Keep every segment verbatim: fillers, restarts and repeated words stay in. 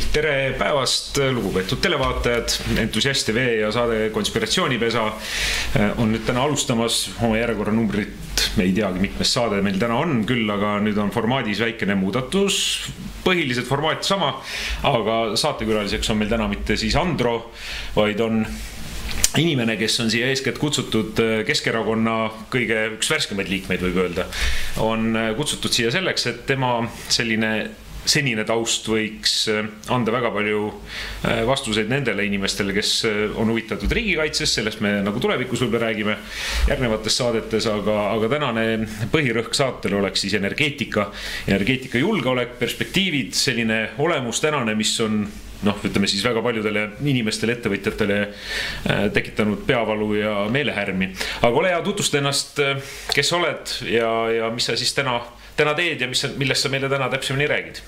Tere päevast, lugupeetud televaatajad, entusiast T V ja saade Konspiratsioonipesa on nüüd täna alustamas oma järjekorra numbrit, me ei teagi mitmes saade meil täna on küll, aga nüüd on formaadis väikene muudatus, põhilised formaat sama, aga saatekülaliseks on meil täna mitte siis Andro, vaid on inimene, kes on siia eeskätt kutsutud Keskerakonna kõige üks värskemaid liikmeid võib öelda, on kutsutud siia selleks, et tema selline senine taust võiks anda väga palju vastuseid nendele inimestele, kes on huvitatud riigikaitses, sellest me nagu tulevikus võib-olla räägime järgnevates saadetes, aga, aga tänane põhirõhk saatel oleks siis energeetika, energeetika julgeolek, perspektiivid, selline olemus tänane, mis on noh, ütleme siis väga paljudele inimestele, ettevõtjatele tekitanud peavalu ja meelehärmi. Aga ole hea, tutvusta ennast, kes oled ja, ja mis sa siis täna, täna teed ja mis, millest sa meile täna täpsemini räägid?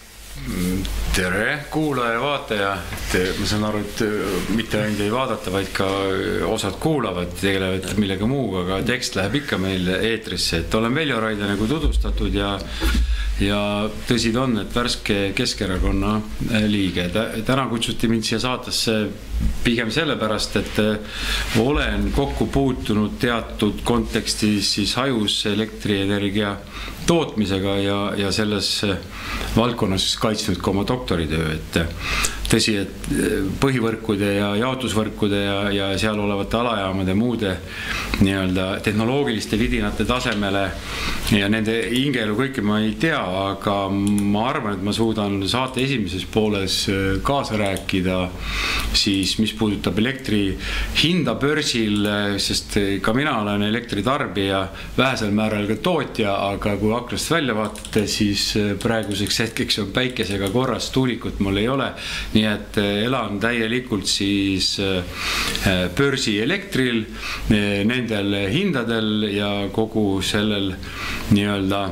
Tere, kuulaja ja vaataja. Et ma saan aru, et mitte ainult ei vaadata, vaid ka osad kuulavad, tegelevad millega muuga, aga tekst läheb ikka meil eetrisse. Et olen Veljo Raidla nagu tutvustatud ja ja tõsid on, et värske Keskerakonna liige. Täna kutsuti mind siia saatesse pigem sellepärast, et olen kokku puutunud teatud kontekstis siis hajus elektrienergia tootmisega ja, ja selles valdkonnas kaitsnud ka oma doktoritöö, et tõsi, et põhivõrkude ja jaotusvõrkude ja, ja seal olevate alajaamade muude nii-öelda tehnoloogiliste vidinate tasemele ja nende hingelu kõike ma ei tea, aga ma arvan, et ma suudan saate esimeses pooles kaasa rääkida siis, mis puudutab elektri hinda börsil, sest ka mina olen elektritarbija, vähesel määral ka tootja, aga kui aknast välja vaatate, siis praeguseks hetkeks on päikesega korras, tuulikut mul ei ole, nii et elan täielikult siis börsi elektril, nendel hindadel ja kogu sellel nii-öelda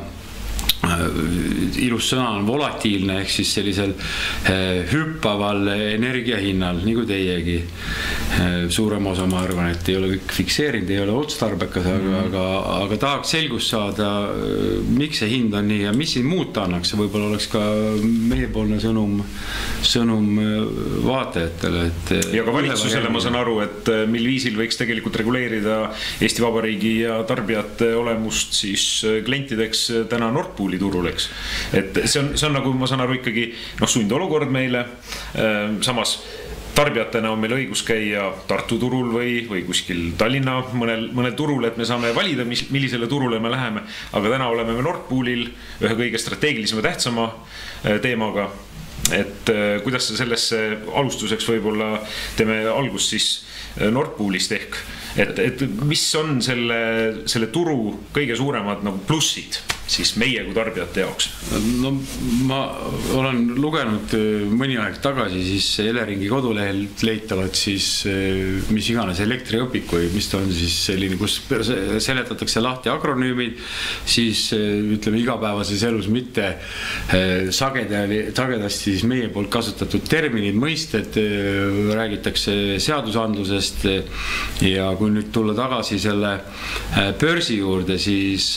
ilus sõna on volatiilne, ehk siis sellisel hüppaval energiahinnal, nagu teiegi. Suurem osa, ma arvan, et ei ole kõik fikseerinud, ei ole otstarbekas, aga, aga, aga tahaks selgust saada, miks see hind on nii ja mis siin muuta annaks. Võib-olla oleks ka meiepoolne sõnum, sõnum vaatajatele. Et ja ka valitsusele ma saan aru, et mil viisil võiks tegelikult reguleerida Eesti Vabariigi ja tarbijate olemust siis klientideks täna Nord Pooli turul, eks. Et see on, see on nagu, ma saan aru ikkagi, noh, sundolukord meile, samas tarbijatena on meil õigus käia Tartu turul või, või kuskil Tallinna mõnel, mõnel turul, et me saame valida, mis, millisele turule me läheme, aga täna oleme me Nord Poolil ühe kõige strateegilisema tähtsama teemaga, et kuidas sa sellesse alustuseks võib-olla teeme algust siis Nord Poolist ehk, et, et mis on selle, selle turu kõige suuremad nagu plussid siis meie kui tarbijate jaoks? No ma olen lugenud mõni aeg tagasi siis Eleringi kodulehel leitavad siis mis iganes elektriõpik või mis ta on siis selline, kus seletatakse lahti akronüümid, siis ütleme igapäevases elus mitte sagedali, sagedasti siis meie poolt kasutatud terminid, mõisted, räägitakse seadusandlusest ja kui nüüd tulla tagasi selle börsi juurde, siis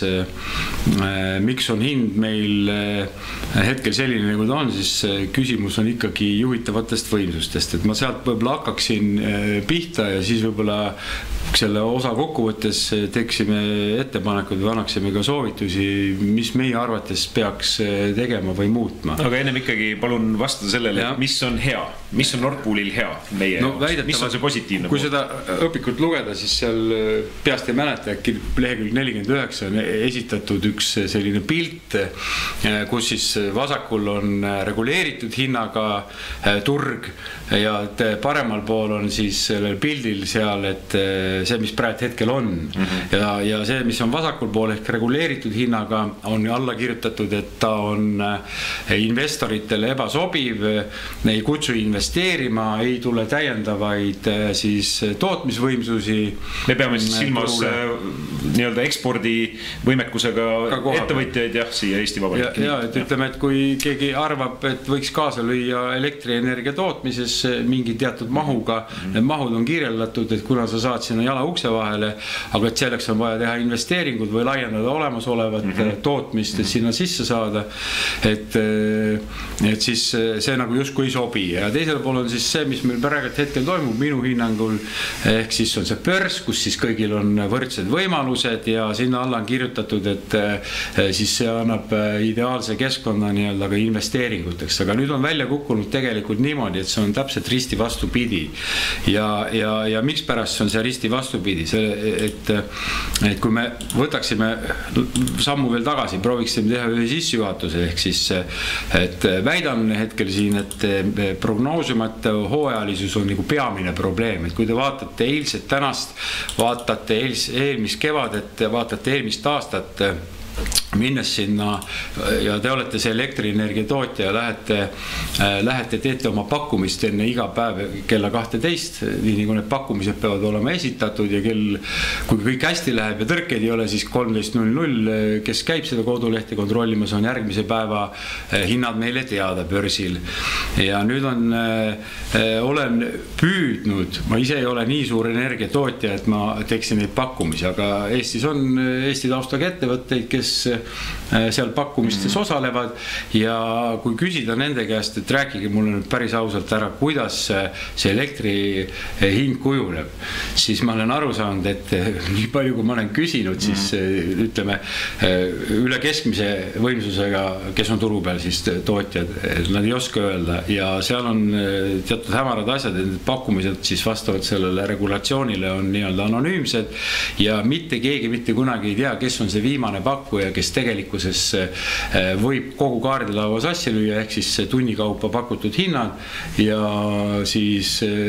miks on hind meil hetkel selline, nagu ta on, siis küsimus on ikkagi juhitavatest võimsustest, et ma sealt võib-olla hakkaksin pihta ja siis võib-olla selle osa kokkuvõttes teeksime ettepanekud või annaksime ka soovitusi, mis meie arvates peaks tegema või muutma. Aga ennem ikkagi palun vastada sellele, et mis on hea, mis on Nord Poolil hea meie no, jaoks, mis on see positiivne kui pool? Seda õpikut lugeda, siis seal peast ei mäleta, äkki lehekülg nelikümmend üheksa on esitatud üks selline pilt, kus siis vasakul on reguleeritud hinnaga turg ja paremal pool on siis sellel pildil seal, et see, mis praegu hetkel on. Mm-hmm. ja, ja see, mis on vasakul pool ehk reguleeritud hinnaga, on alla kirjutatud, et ta on investoritele ebasobiv, ei kutsu investeerima investeerima, ei tule täiendavaid siis tootmisvõimsusi. Me peame siis silmas nii-öelda ekspordivõimekusega ettevõtjaid jah, siia Eesti Vabariiki. Ja, ja et ütleme, et kui keegi arvab, et võiks kaasa lüüa elektrienergia tootmises mingi teatud mahuga, need mahud on kirjeldatud, et kuna sa saad sinna jala ukse vahele, aga et selleks on vaja teha investeeringud või laiendada olemasolevat mm -hmm. tootmist, et sinna sisse saada, et, et siis see nagu justkui ei sobi. Ja teisel pool on siis see, mis meil praegu hetkel toimub minu hinnangul, ehk siis on see börs, kus siis kõigil on võrdsed võimalused ja sinna alla on kirjutatud, et siis see annab ideaalse keskkonna nii-öelda ka investeeringuteks, aga nüüd on välja kukkunud tegelikult niimoodi, et see on täpselt risti vastupidi. Ja, ja, ja miks pärast on see risti vastupidi? See, et, et kui me võtaksime sammu veel tagasi, prooviksime teha ühe sissejuhatuse, ehk siis et väidan hetkel siin, et prognoosimata hooajalisus on nagu peamine probleem, et kui te vaatate eilset tänast, vaatate eelmist kevadet, vaatate eelmist aastat, minnes sinna ja te olete see elektrienergia tootja ja lähete, lähete teete oma pakkumist enne iga päev kella kahteteist, nii nagu need pakkumised peavad olema esitatud ja kell, kui kõik hästi läheb ja tõrkeid ei ole, siis kolmteist null null, kes käib seda kodulehti kontrollimas, on järgmise päeva hinnad meile teada börsil. Ja nüüd on, olen püüdnud, ma ise ei ole nii suur energiatootja, et ma teeksin neid pakkumisi, aga Eestis on Eesti taustaga ettevõtteid, kes seal pakkumistes osalevad ja kui küsida nende käest, et rääkige mulle nüüd päris ausalt ära, kuidas see elektri hind kujuneb, siis ma olen aru saanud, et nii palju kui ma olen küsinud, siis ütleme üle keskmise võimsusega, kes on turu peal, siis tootjad, nad ei oska öelda ja seal on teatud hämarad asjad, et pakkumised siis vastavalt sellele regulatsioonile on nii-öelda anonüümsed ja mitte keegi mitte kunagi ei tea, kes on see viimane pakkuja, kes tegelikkuses võib kogu kaardilava sassi lüüa, ehk siis tunnikaupa pakutud hinnad ja siis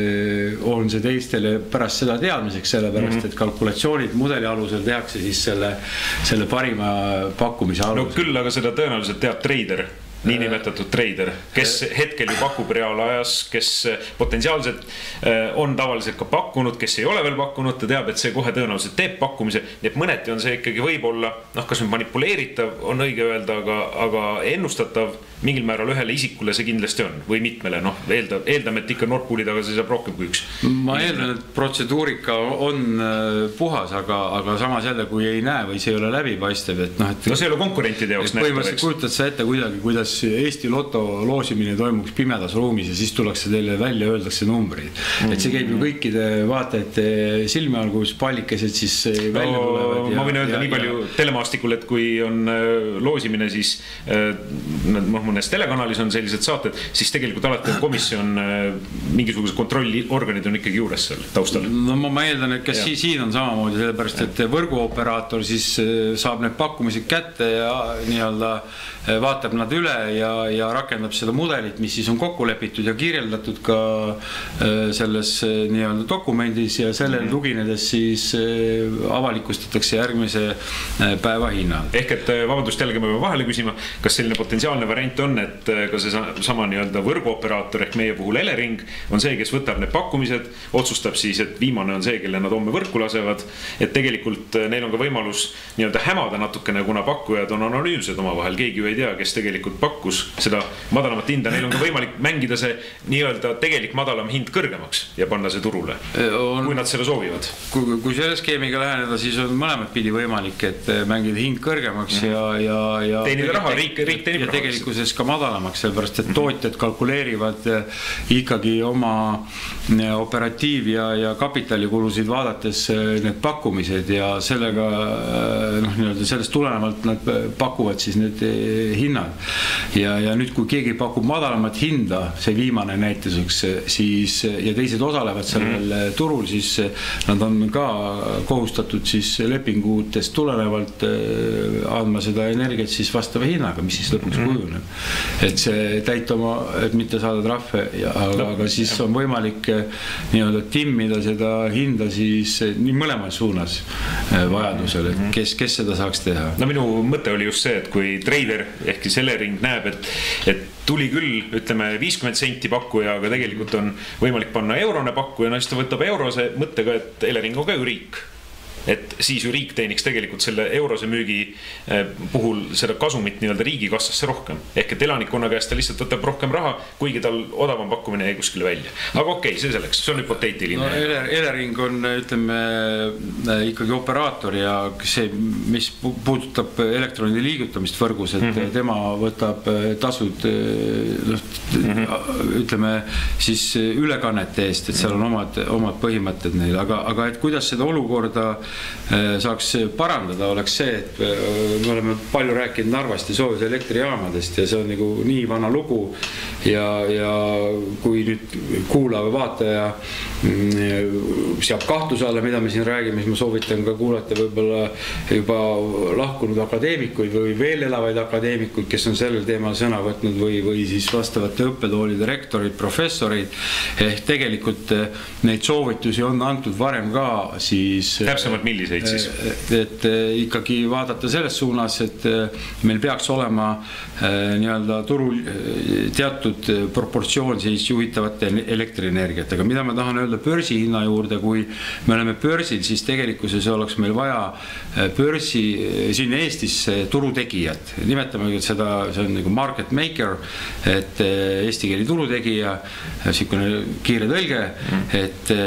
on see teistele pärast seda teadmiseks, sellepärast, et kalkulatsioonid mudeli alusel tehakse siis selle, selle parima pakkumise alusel. No küll, aga seda tõenäoliselt teab trader, niinimetatud trader, kes hetkel ju pakub reaalajas, kes potentsiaalselt on tavaliselt ka pakkunud, kes ei ole veel pakkunud, ta teab, et see kohe tõenäoliselt teeb pakkumise, nii et mõneti on see ikkagi võib-olla, noh, kas nüüd manipuleeritav on õige öelda, aga, aga ennustatav mingil määral ühele isikule see kindlasti on või mitmele, noh, eeldab, eeldame, et ikka Nord Pooli taga see saab rohkem kui üks. Ma eeldan, et protseduurika on puhas, aga, aga samas jälle, kui ei näe või see ei ole läbipaistev, et noh, et no see ei ole konkurentide jaoks nähtav, põhimõtteliselt kujutad sa ette kuidagi, kuidas Eesti loto loosimine toimuks pimedas ruumis ja siis tullakse teile välja, öeldakse numbrid. Mm-hmm. Et see käib ju kõikide vaatajate silme all, kus pallikesed siis välja no, tulevad. Ja, ma võin öelda ja, nii palju ja... telemaastikul, et kui on loosimine, siis noh, mõnes telekanalis on sellised saated, siis tegelikult alati on komisjon, mingisuguse kontrolliorganid on ikkagi juures seal taustal. No ma, ma eeldan, et kas ja. siin on samamoodi, sellepärast, et võrguoperaator siis saab need pakkumised kätte ja nii-öelda vaatab nad üle ja, ja rakendab seda mudelit, mis siis on kokku lepitud ja kirjeldatud ka selles nii-öelda dokumendis ja sellele tuginedes siis avalikustatakse järgmise päeva hinnad. Ehk et vabandust jällegi me peame vahele küsima, kas selline potentsiaalne variant on, et ka see sama nii-öelda võrguoperaator ehk meie puhul Elering on see, kes võtab need pakkumised, otsustab siis, et viimane on see, kelle nad homme võrku lasevad, et tegelikult neil on ka võimalus nii-öelda hämada natukene, kuna pakkujad on anonüümsed omavahel, keegi ju ei tea, kes tegelikult pakkus seda madalamat hinda, neil on ka võimalik mängida see nii-öelda tegelik madalam hind kõrgemaks ja panna see turule, on, kui nad selle soovivad. Kui, kui selle skeemiga läheneda, siis on mõlemad pidi võimalik, et mängida hind kõrgemaks mm. ja, ja, ja teenida raha, riik, riik teenib ja raha. Tegelikkuses ka madalamaks, sellepärast, et tootjad kalkuleerivad ikkagi oma operatiiv- ja, ja kapitalikulusid vaadates need pakkumised ja sellega, noh, nii-öelda sellest tulenevalt nad pakuvad siis need hinnad. Ja, ja nüüd, kui keegi pakub madalamat hinda, see viimane näituseks, siis, ja teised osalevad sellel mm. turul, siis nad on ka kohustatud siis lepingutest tulenevalt andma seda energiat siis vastava hinnaga, mis siis lõpuks mm. kujuneb. Et see täita oma, et mitte saada trahve, aga, no, aga siis on võimalik nii-öelda timmida seda hinda siis nii mõlemal suunas vajadusel, et kes, kes seda saaks teha. No minu mõte oli just see, et kui trader ehk siis Elering näeb, et, et tuli küll, ütleme, viiskümmend senti pakkuja, aga tegelikult on võimalik panna eurone pakkuja, no siis ta võtab eurose mõttega, et Elering on ka ju riik. Et siis ju riik teeniks tegelikult selle eurose müügi puhul seda kasumit nii-öelda riigikassasse rohkem. Ehk et elanikkonna käest ta lihtsalt võtab rohkem raha, kuigi tal odavam pakkumine jäi kuskile välja. Aga okei, see selleks, see on hüpoteetiline. No, Elering on, ütleme, ikkagi operaator ja see, mis puudutab elektronide liigutamist võrgus, et mm-hmm. tema võtab tasud, mm-hmm. ütleme, siis ülekannete eest, et seal on omad, omad põhimõtted neil. Aga, aga et kuidas seda olukorda saaks parandada, oleks see, et me oleme palju rääkinud Narvast ja Soojuse elektrijaamadest ja see on nagu nii vana lugu ja, ja kui nüüd kuulav vaataja seab kahtuse alla, mida me siin räägime, siis ma soovitan ka kuulata võib-olla juba lahkunud akadeemikuid või veel elavaid akadeemikuid, kes on sellel teemal sõna võtnud või, või siis vastavate õppetoolide rektorid, professorid, ehk tegelikult neid soovitusi on antud varem ka, siis täpsemalt milliseid siis? Et ikkagi vaadata selles suunas, et meil peaks olema nii-öelda turul teatud proportsioon siis juhitavate elektrienergiatega. Mida ma tahan öelda börsi hinna juurde, kui me oleme börsil, siis tegelikkuses oleks meil vaja börsi siin Eestis turutegijat. Nimetame seda, see on nagu market maker, et eesti keeli turutegija, siukene kiire tõlge, et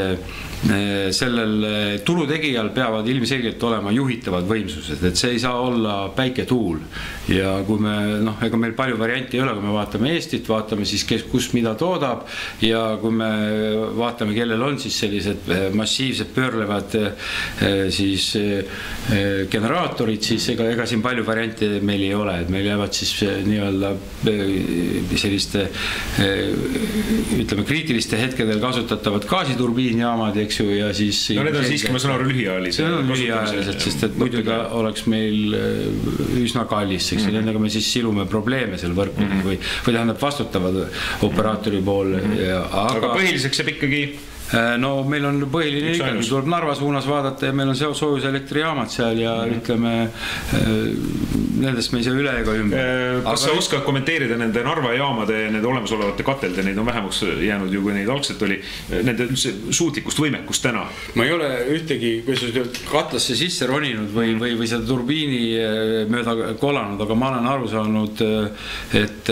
sellel turutegijal peavad ilmselgelt olema juhitavad võimsused, et see ei saa olla päiketuul ja kui me, noh, ega meil palju varianti ei ole, kui me vaatame Eestit, vaatame siis kes, kus mida toodab ja kui me vaatame, kellel on siis sellised massiivsed pöörlevad siis generaatorid, siis ega, ega siin palju varianti meil ei ole, et meil jäävad siis nii-öelda selliste ütleme kriitiliste hetkedel kasutatavad gaasiturbiinjaamad, eks ju, ja siis no need on siiski, ma saan aru, lühiajalised. See on lühiajalised, sest et muidugi oleks meil üsna kallis, eks ju, mm-hmm. nendega me siis silume probleeme seal võrku mm-hmm. või, või tähendab vastutavad operaatori pool. Mm-hmm. Aga, aga põhiliseks jääb ikkagi no meil on põhiline ikkagi, tuleb Narva suunas vaadata ja meil on Soojuse elektrijaamad seal ja mm-hmm. ütleme, nendest me ei saa üle ega ümber. Kas sa oskad kommenteerida nende Narva jaamade ja nende olemasolevate katelde, neid on vähemaks jäänud ju, kui neid algselt oli, nende suutlikkust, võimekust täna? Ma ei ole ühtegi, kui sa katlasse sisse roninud või, või, või seda turbiini mööda kolanud, aga ma olen aru saanud, et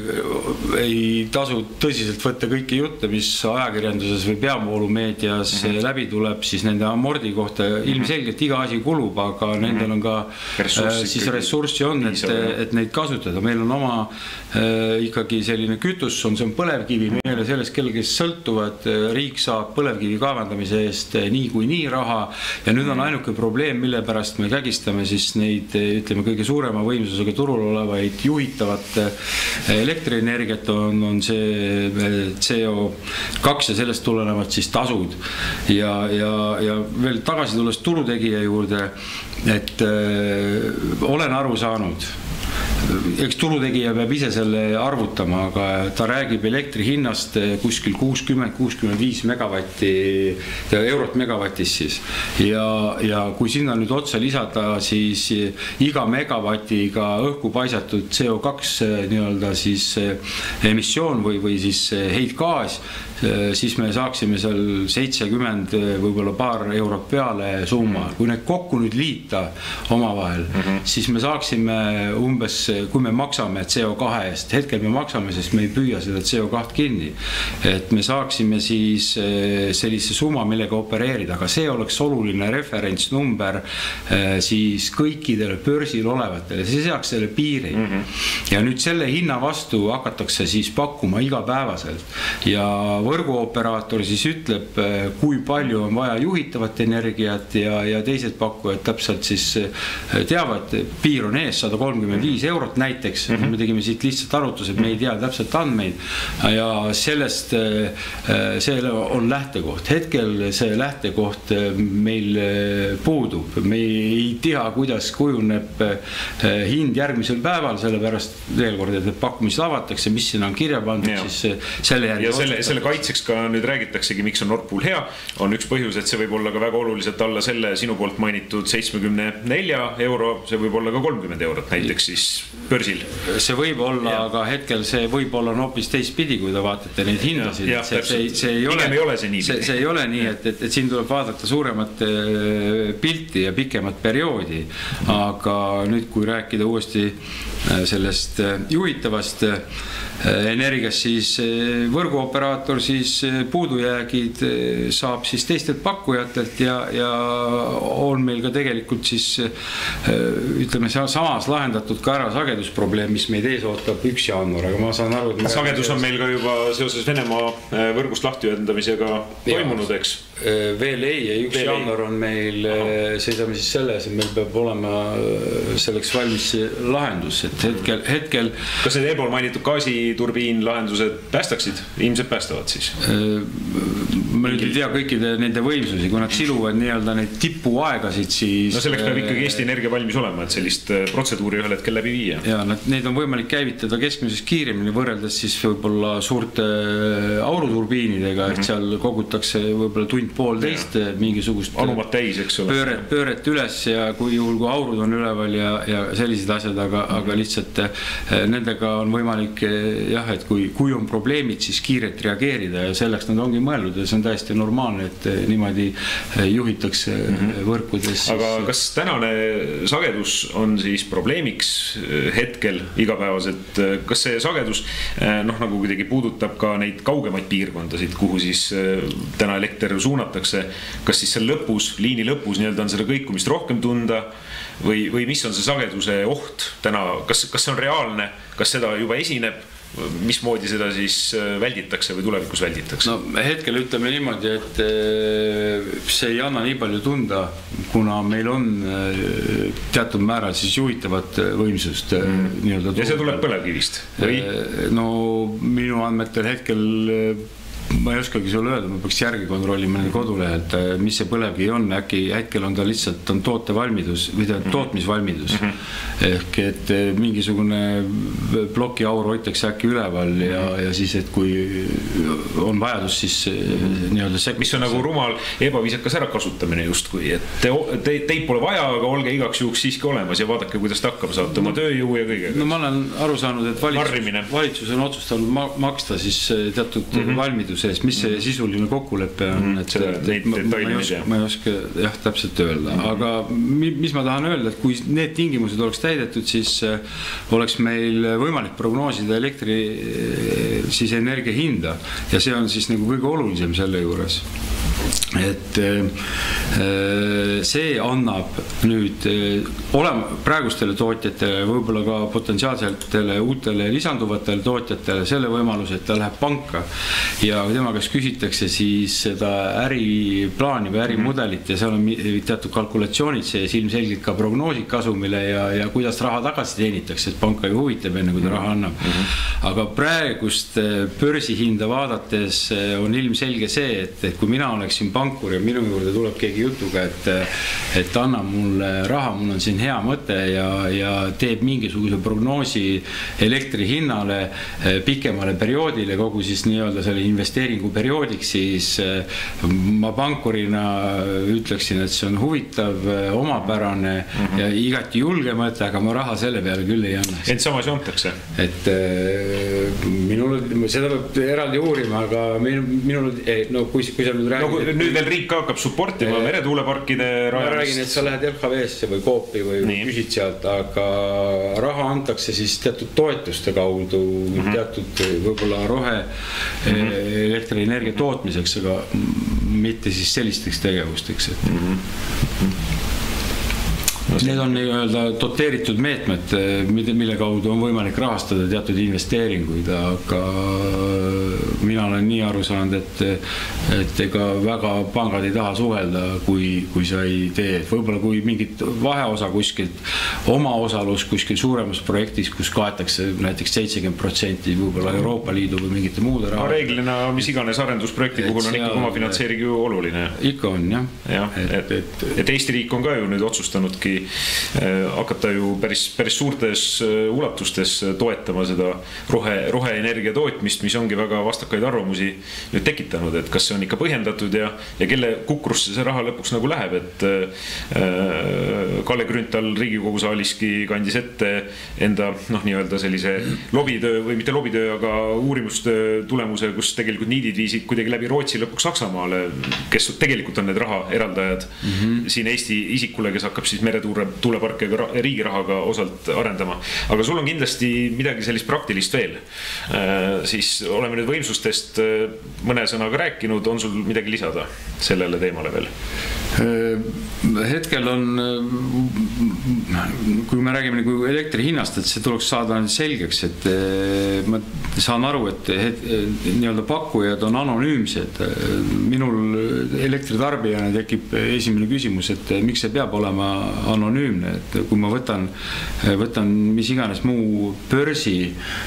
ei tasu tõsiselt võtta kõiki jutte, mis ajakirjanduses või peab voolumeedias mm-hmm. läbi tuleb, siis nende amordi kohta ilmselgelt iga asi kulub, aga mm-hmm. nendel on ka ressurssi, äh, siis ressurssi on, et, et neid kasutada. Meil on oma äh, ikkagi selline kütus, on, see on põlevkivi, meile sellest kellegi sõltuvad, riik saab põlevkivi kaevandamise eest nii kui nii raha ja nüüd on ainuke probleem, mille pärast me kägistame siis neid, ütleme, kõige suurema võimsusega turul olevaid juhitavat elektrienergiat on, on see C O kaks ja sellest tulenevad siis tasud ja, ja, ja veel tagasi tulles turutegija juurde, et äh, olen aru saanud, eks turutegija peab ise selle arvutama, aga ta räägib elektri hinnast kuskil kuuskümmend kuuskümmend viis megavatti, eurot megavatist siis. Ja, ja kui sinna nüüd otsa lisada siis iga megavatiga õhku paisatud C O kaks nii-öelda siis emissioon või, või siis heitgaas, siis me saaksime seal seitsekümmend võib-olla paar eurot peale summa. Kui need kokku nüüd liita omavahel, mm-hmm. siis me saaksime umbes, kui me maksame C O kahe eest, hetkel me maksame, sest me ei püüa seda C O kaht kinni, et me saaksime siis sellise summa, millega opereerida, aga see oleks oluline referentsnumber siis kõikidele börsil olevatele, see seaks selle piiri mm-hmm. ja nüüd selle hinna vastu hakatakse siis pakkuma igapäevaselt ja võrguoperaator siis ütleb, kui palju on vaja juhitavat energiat ja, ja teised pakkujad täpselt siis teavad, piir on ees sada kolmkümmend viis eurot näiteks, mm-hmm. me tegime siit lihtsalt arvutused, me ei tea täpselt andmeid ja sellest see on lähtekoht. Hetkel see lähtekoht meil puudub, me ei tea, kuidas kujuneb hind järgmisel päeval, sellepärast veel kord, et pakkumised avatakse, mis sinna on kirja pandud, siis selle järgi ja selle, selle kaitseks ka nüüd räägitaksegi, miks on Nord Pool hea, on üks põhjus, et see võib olla ka väga oluliselt alla selle sinu poolt mainitud seitsmekümne nelja euro, see võib olla ka kolmkümmend eurot näiteks siis börsil. See võib olla, ja. Aga hetkel see võib olla on hoopis teistpidi, kui te vaatate neid hindasid. Ja, see, see, see, ei ole, ei ole see, see, see ei ole nii, et, et, et siin tuleb vaadata suuremat pilti ja pikemat perioodi, aga nüüd, kui rääkida uuesti sellest juhitavast energiast, siis võrguoperaator siis puudujäägid saab siis teistelt pakkujatelt ja, ja on meil ka tegelikult siis ütleme samas lahendatud ka ära sagedusprobleem, mis meid ees ootab üks jaanuar, aga ma saan aru, et sagedus on meil ka juba seoses Venemaa võrgust lahtiühendamisega toimunud, eks? Veel ei, üks Veel jaanuar on meil, seisame siis selles, et meil peab olema selleks valmis lahendus, et hetkel, hetkel kas need eelpool mainitud gaasiturbiin lahendused päästaksid? Ilmselt päästavad siis? Ma nüüd ei tea kõikide nende võimsusi, kui nad siluvad nii-öelda neid tipuaegasid, siis no selleks peab ikkagi Eesti Energia valmis olema, et sellist protseduuri ühel hetkel läbi viia. Ja neid on võimalik käivitada keskmisest kiiremini võrreldes siis võib-olla suurte auruturbiinidega, et seal kogutakse võib-olla tund poolteist mingisugust anumat täis, eks ole. Pööret, pööret üles ja kui juhul kui aurud on üleval ja, ja sellised asjad, aga, aga lihtsalt nendega on võimalik jah, et kui, kui on probleemid, siis kiirelt reageerida ja selleks nad ongi mõeldud ja see on täiesti normaalne, et niimoodi juhitakse mm-hmm. võrkudes. Aga kas tänane sagedus on siis probleemiks hetkel igapäevaselt, kas see sagedus noh, nagu kuidagi puudutab ka neid kaugemaid piirkondasid, kuhu siis täna elekter suunatakse, kas siis seal lõpus, liini lõpus nii-öelda on seda kõikumist rohkem tunda või, või mis on see sageduse oht täna, kas, kas see on reaalne, kas seda juba esineb, mismoodi seda siis välditakse või tulevikus välditakse? No hetkel ütleme niimoodi, et see ei anna nii palju tunda, kuna meil on teatud määral siis juhitavat võimsust mm. nii-öelda. Ja see tuleb põlevkivist? Või? No minu andmetel hetkel ma ei oskagi sulle öelda, ma peaks järgi kontrollima nende kodulehelt, mis see põlevkivi on, äkki hetkel on ta lihtsalt on tootevalmidus või ta tootmisvalmidus mm -hmm. ehk et mingisugune ploki aur hoitakse äkki üleval ja, ja siis, et kui on vajadus, siis nii-öelda sekkus. Mis on nagu rumal ebaviisakas ära kasutamine justkui, et te, te, teid pole vaja, aga olge igaks juhuks siiski olemas ja vaadake, kuidas te hakkama saate oma tööjõu ja kõigega. No ma olen aru saanud, et valitsus, valitsus on otsustanud ma, maksta siis teatud mm -hmm. valmidus sees, mis see sisuline kokkulepe on, et, Seda, et, et ma, ma, ei oska, ma ei oska jah, täpselt öelda, mm -hmm. aga mis ma tahan öelda, et kui need tingimused oleks täidetud, siis oleks meil võimalik prognoosida elektri siis energia hinda ja see on siis nagu kõige olulisem selle juures. Et see annab nüüd olema praegustele tootjatele, võib-olla ka potentsiaalsetele uutele lisanduvatele tootjatele selle võimaluse, et ta läheb panka ja tema käest küsitakse siis seda äriplaani või ärimudelit ja seal on teatud kalkulatsioonid sees, ilmselgelt ka prognoosid kasumile ja, ja kuidas raha tagasi teenitakse, et panka ju huvitab enne, kui ta raha annab. Aga praegust börsihinda vaadates on ilmselge see, et, et kui mina oleksin pankur ja minu juurde tuleb keegi jutuga, et, et anna mulle raha, mul on siin hea mõte ja, ja teeb mingisuguse prognoosi elektri hinnale pikemale perioodile, kogu siis nii-öelda selle investeeringu perioodiks, siis ma pankurina ütleksin, et see on huvitav, omapärane mm -hmm. ja igati julge mõte, aga ma raha selle peale küll ei anna. Ent samas joontakse? Et minul, seda peab eraldi uurima, aga minul, no kui, kui sa nüüd räägid... No, nüüd veel riik hakkab supportima meretuuleparkide rajamist. Ma räägin, et sa lähed L H V-sse või Coopi või Nii. küsid sealt, aga raha antakse siis teatud toetuste kaudu mm -hmm. teatud võib-olla rohe mm -hmm. elektrienergia tootmiseks, aga mitte siis sellisteks tegevusteks. Et... Mm -hmm. Need on nii-öelda doteeritud meetmed, mille kaudu on võimalik rahastada teatud investeeringuid, aga mina olen nii aru saanud, et, et ega väga pangad ei taha suhelda, kui, kui sa ei tee. Võib-olla kui mingit vaheosa kuskilt, oma osalus kuskil suuremas projektis, kus kaetakse näiteks seitsekümmend protsenti võib-olla Euroopa Liidu või mingite muude raha. Reeglina, mis iganes arendusprojekti puhul on ikka oma finantseering ju oluline. Ikka on, jah. jah et, et, et Eesti riik on ka ju nüüd otsustanudki hakata ju päris, päris suurtes ulatustes toetama seda rohe, roheenergia tootmist, mis ongi väga vastakaid arvamusi nüüd tekitanud, et kas see on ikka põhjendatud ja, ja kelle kukrusse see raha lõpuks nagu läheb, et äh, Kalle Grünthal Riigikogu saaliski kandis ette enda noh, nii-öelda sellise lobitöö või mitte lobitöö, aga uurimustöö tulemuse, kus tegelikult niidid viisid kuidagi läbi Rootsi lõpuks Saksamaale, kes tegelikult on need raha eraldajad mm -hmm. siin Eesti isikule, kes hakkab siis meretuuleparke riigi rahaga osalt arendama. Aga sul on kindlasti midagi sellist praktilist veel. Äh, siis oleme nüüd võimsustest mõne sõnaga rääkinud, on sul midagi lisada sellele teemale veel? Hetkel on, kui me räägime nagu elektri hinnast, et see tuleks saada selgeks, et ma saan aru, et nii-öelda pakkujad on anonüümsed. Minul elektritarbijana tekib esimene küsimus, et miks see peab olema anonüümne, et kui ma võtan, võtan mis iganes muu börsi,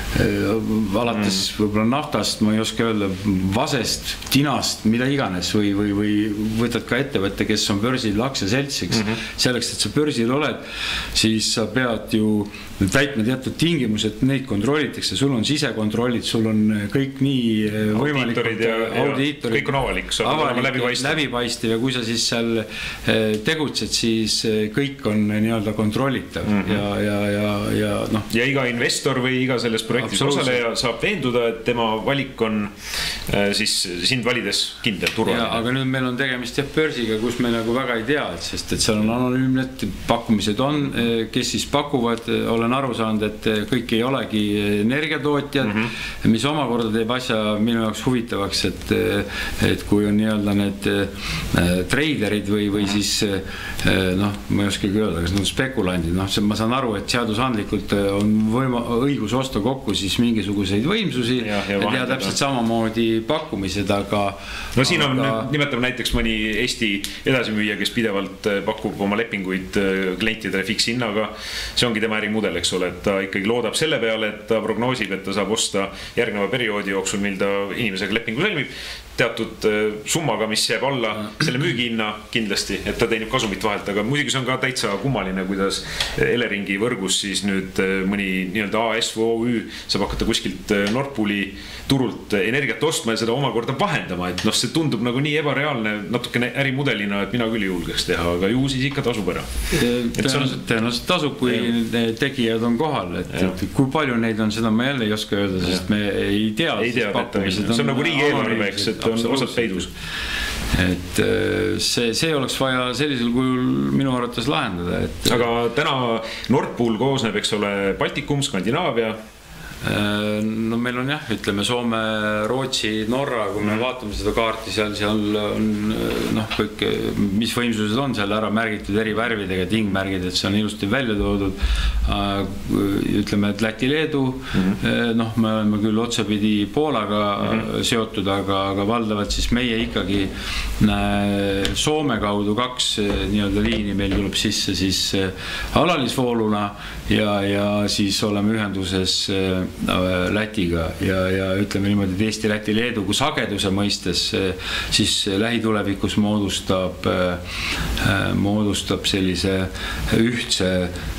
alates võib-olla naftast, ma ei oska öelda, vasest, tinast, mida iganes, või, või, või võtad ka ettevõtte, kes on börsil aktsiaseltsiks, mm -hmm. selleks, et sa börsil oled, siis sa pead ju täitma teatud tingimused, neid kontrollitakse, sul on sisekontrollid, sul on kõik nii võimalikud audiitorid, kõik on avalik, avalik läbipaistev. läbipaistev ja kui sa siis seal tegutsed, siis kõik on nii-öelda kontrollitav mm -hmm. ja, ja, ja, ja noh. Ja iga investor või iga selles projektis osaleja saab veenduda, et tema valik on siis sind valides kindel turvaline. Aga nüüd meil on tegemist jah börsiga, kus me nagu väga ei tea, et sest et seal on anonüümsed pakkumised on, kes siis pakuvad, olen aru saanud, et kõik ei olegi energiatootjad, mm -hmm. mis omakorda teeb asja minu jaoks huvitavaks, et, et kui on nii-öelda need treiderid või, või siis noh, ma ei oskagi öelda, kas need on spekulandid, noh, ma saan aru, et seadusandlikult on võima, õigus osta kokku siis mingisuguseid võimsusi, ja, ja et teha täpselt samamoodi pakkumised, aga no siin on, aga... nimetame näiteks mõni Eesti edasimüüja, kes pidevalt pakub oma lepinguid klientidele fikshinnaga, see ongi tema ärimudel, eks ole, et ta ikkagi loodab selle peale, et ta prognoosib, et ta saab osta järgneva perioodi jooksul, mil ta inimesega lepingu sõlmib, teatud summaga, mis jääb alla selle müügihinna kindlasti, et ta teenib kasumit vahelt, aga muidugi see on ka täitsa kummaline, kuidas Eleringi võrgus siis nüüd mõni nii-öelda A S või O Ü saab hakata kuskilt Nord Pooli turult energiat ostma ja seda omakorda vahendama, et noh, see tundub nagu nii ebareaalne natukene ärimudelina, et mina küll julgeks teha, aga ju siis ikka tasub ära. Tõenäoliselt, tõenäoliselt tasub, kui jah. tegijad on kohal, et, et kui palju neid on, seda ma jälle ei oska öelda, sest me ei tea. Ei tea, see on nagu riigi eelarve, eks, et on osad peidus. Et see, see oleks vaja sellisel kujul minu arvates lahendada. Et... Aga täna Nord Pool koosneb, eks ole, Baltikum, Skandinaavia. No meil on jah, ütleme Soome, Rootsi, Norra, kui me vaatame seda kaarti, seal, seal on noh, kõik, mis võimsused on seal ära märgitud eri värvidega, tingmärgid, et see on ilusti välja toodud. Ütleme, et Läti, Leedu, mm-hmm. noh, me oleme küll otsapidi Poolaga mm-hmm. seotud, aga, aga valdavalt siis meie ikkagi Soome kaudu kaks nii-öelda liini meil tuleb sisse siis alalisvooluna ja, ja siis oleme ühenduses Lätiga ja, ja ütleme niimoodi, et Eesti, Läti, Leedu kui sageduse mõistes siis lähitulevikus moodustab, moodustab sellise ühtse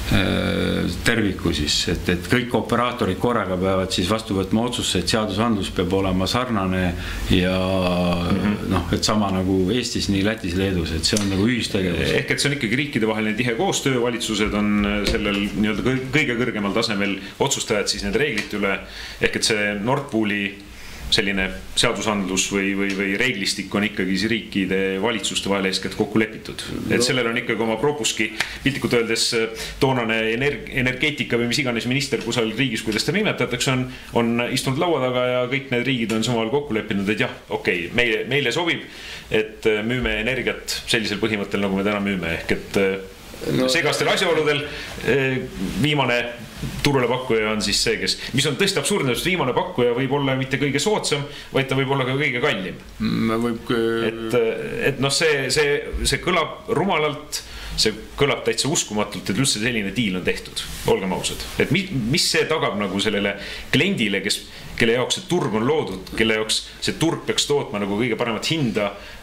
terviku siis, et, et kõik operaatorid korraga peavad siis vastu võtma otsusse, et seadusandlus peab olema sarnane ja mm-hmm. noh, et sama nagu Eestis, nii Lätis, Leedus, et see on nagu ühistegevus. Ehk et see on ikkagi riikidevaheline tihe koostöö, valitsused on sellel nii-öelda kõige kõrgemal tasemel otsustajad siis need reeglid üle, ehk et see Nord Pooli selline seadusandlus või, või, või reeglistik on ikkagi riikide valitsuste vahel eeskätt kokku lepitud. Et sellel on ikkagi oma propuski, piltlikult öeldes toonane energ, energeetika või mis iganes minister kusagil riigis, kuidas ta nimetatakse, on, on istunud laua taga ja kõik need riigid on samal kokku leppinud, et jah, okei, okay, meile, meile sobib, et müüme energiat sellisel põhimõttel, nagu me täna müüme, ehk et no, segastel asjaoludel viimane turule pakkuja on siis see, kes, mis on tõesti absurdne, sest viimane pakkuja võib olla mitte kõige soodsam, vaid ta võib olla ka kõige kallim. Võib... Et, et noh, see, see, see kõlab rumalalt, see kõlab täitsa uskumatult, et üldse selline diil on tehtud, olgem ausad. Et mis, mis see tagab nagu sellele kliendile, kes, kelle jaoks see turg on loodud, kelle jaoks see turg peaks tootma nagu kõige paremat hinda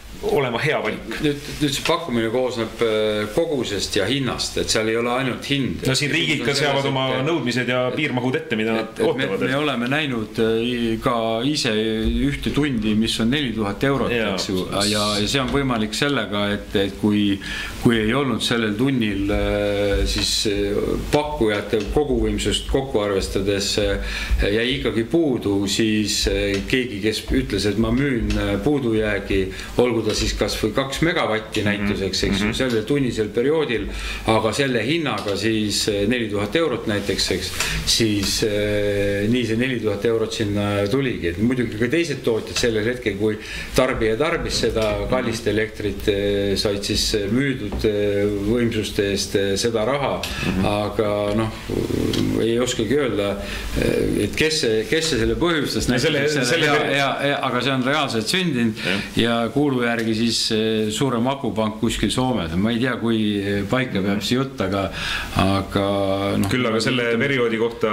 olema hea valik. Nüüd, nüüd see pakkumine koosneb kogusest ja hinnast, et seal ei ole ainult hind. No siin riigid ka seavad oma nõudmised ja piirmahud ette, mida nad ootavad. Me, me oleme näinud ka ise ühte tundi, mis on neli tuhat eurot, ja, ja, ja see on võimalik sellega, et, et kui, kui ei olnud sellel tunnil siis pakkujate koguvõimsust kokku arvestades jäi ikkagi puudu, siis keegi, kes ütles, et ma müün puudujäägi, olgu siis kas või kaks megavatti näituseks, eks ju, sellel tunnisel perioodil, aga selle hinnaga siis neli tuhat eurot näiteks, eks, siis eh, nii see neli tuhat eurot sinna tuligi. Et muidugi ka teised tootjad sellel hetkel, kui tarbija tarbis seda kallist elektrit, eh, said siis müüdud eh, võimsuste eest eh, seda raha, aga noh, ei oskagi öelda, et kes see, kes see selle põhjustas, selle, selle, selle ja, ja, ja, aga see on reaalselt sündinud ja, ja kuulu järgi siis suurem akupank kuskil Soomes. Ma ei tea, kui paika peab see jutt, aga, aga no, küll aga selle perioodi kohta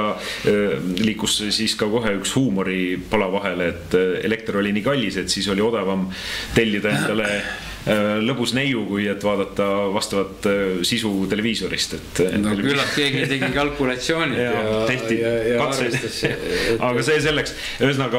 liikus siis ka kohe üks huumori pala vahele, et elekter oli nii kallis, et siis oli odavam tellida endale lõbus neiu, kui et vaadata vastavat sisu televiisorist. Et no küllap keegi tegi kalkulatsioonid ja, ja tehti ja, ja katses. Et... aga see selleks. Ühesõnaga,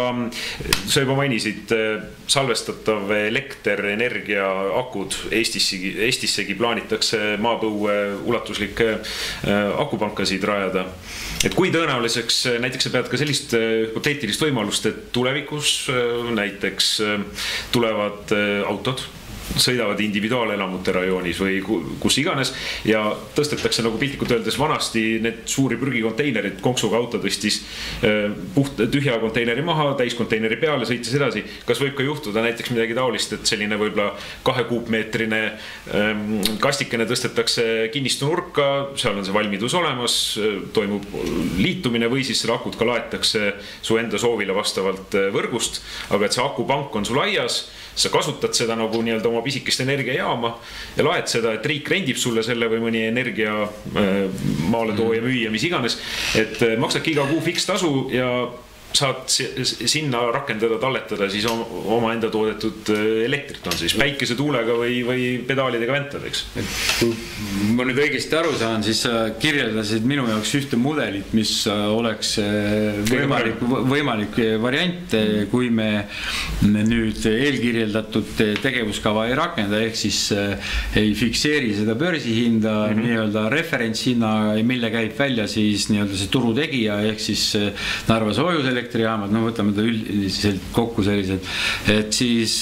sa juba mainisid, salvestatav elekter, energia, akud Eestissegi, Eestissegi plaanitakse maapõue ulatuslikke akupankasid rajada. Et kui tõenäoliseks, näiteks sa pead ka sellist hüpoteetilist võimalust, et tulevikus näiteks tulevad autod, sõidavad individuaalelamute rajoonis või kus iganes ja tõstetakse nagu piltlikult öeldes vanasti need suuri prügikonteinerid, konksuga auto tõstis puht tühja konteineri maha, täiskonteineri peale, sõitis edasi. Kas võib ka juhtuda näiteks midagi taolist, et selline võibla kahe kuupmeetrine kastikene tõstetakse kinnistu nurka, seal on see valmidus olemas, toimub liitumine või siis seda akut ka laetakse su enda soovile vastavalt võrgust, aga et see akupank on sul aias, sa kasutad seda nagu nii-öelda oma pisikest energiajaama ja laed seda, et riik rendib sulle selle või mõni energia maale tooja müüa, mis iganes, et maksadki iga kuu fikstasu ja saad sinna rakendada, talletada siis oma enda toodetud elektrit, on siis päikese tuulega või, või pedaalidega ventadeks. Kui ma nüüd õigesti aru saan, siis sa kirjeldasid minu jaoks ühte mudelit, mis oleks võimalik, võimalik variant, kui me nüüd eelkirjeldatud tegevuskava ei rakenda, ehk siis ei fikseeri seda börsihinda, mm-hmm. nii-öelda referentshinna, mille käib välja siis nii-öelda see turutegija, ehk siis Narva soojus elektrijaamad, no võtame ta üldiselt kokku sellised, et siis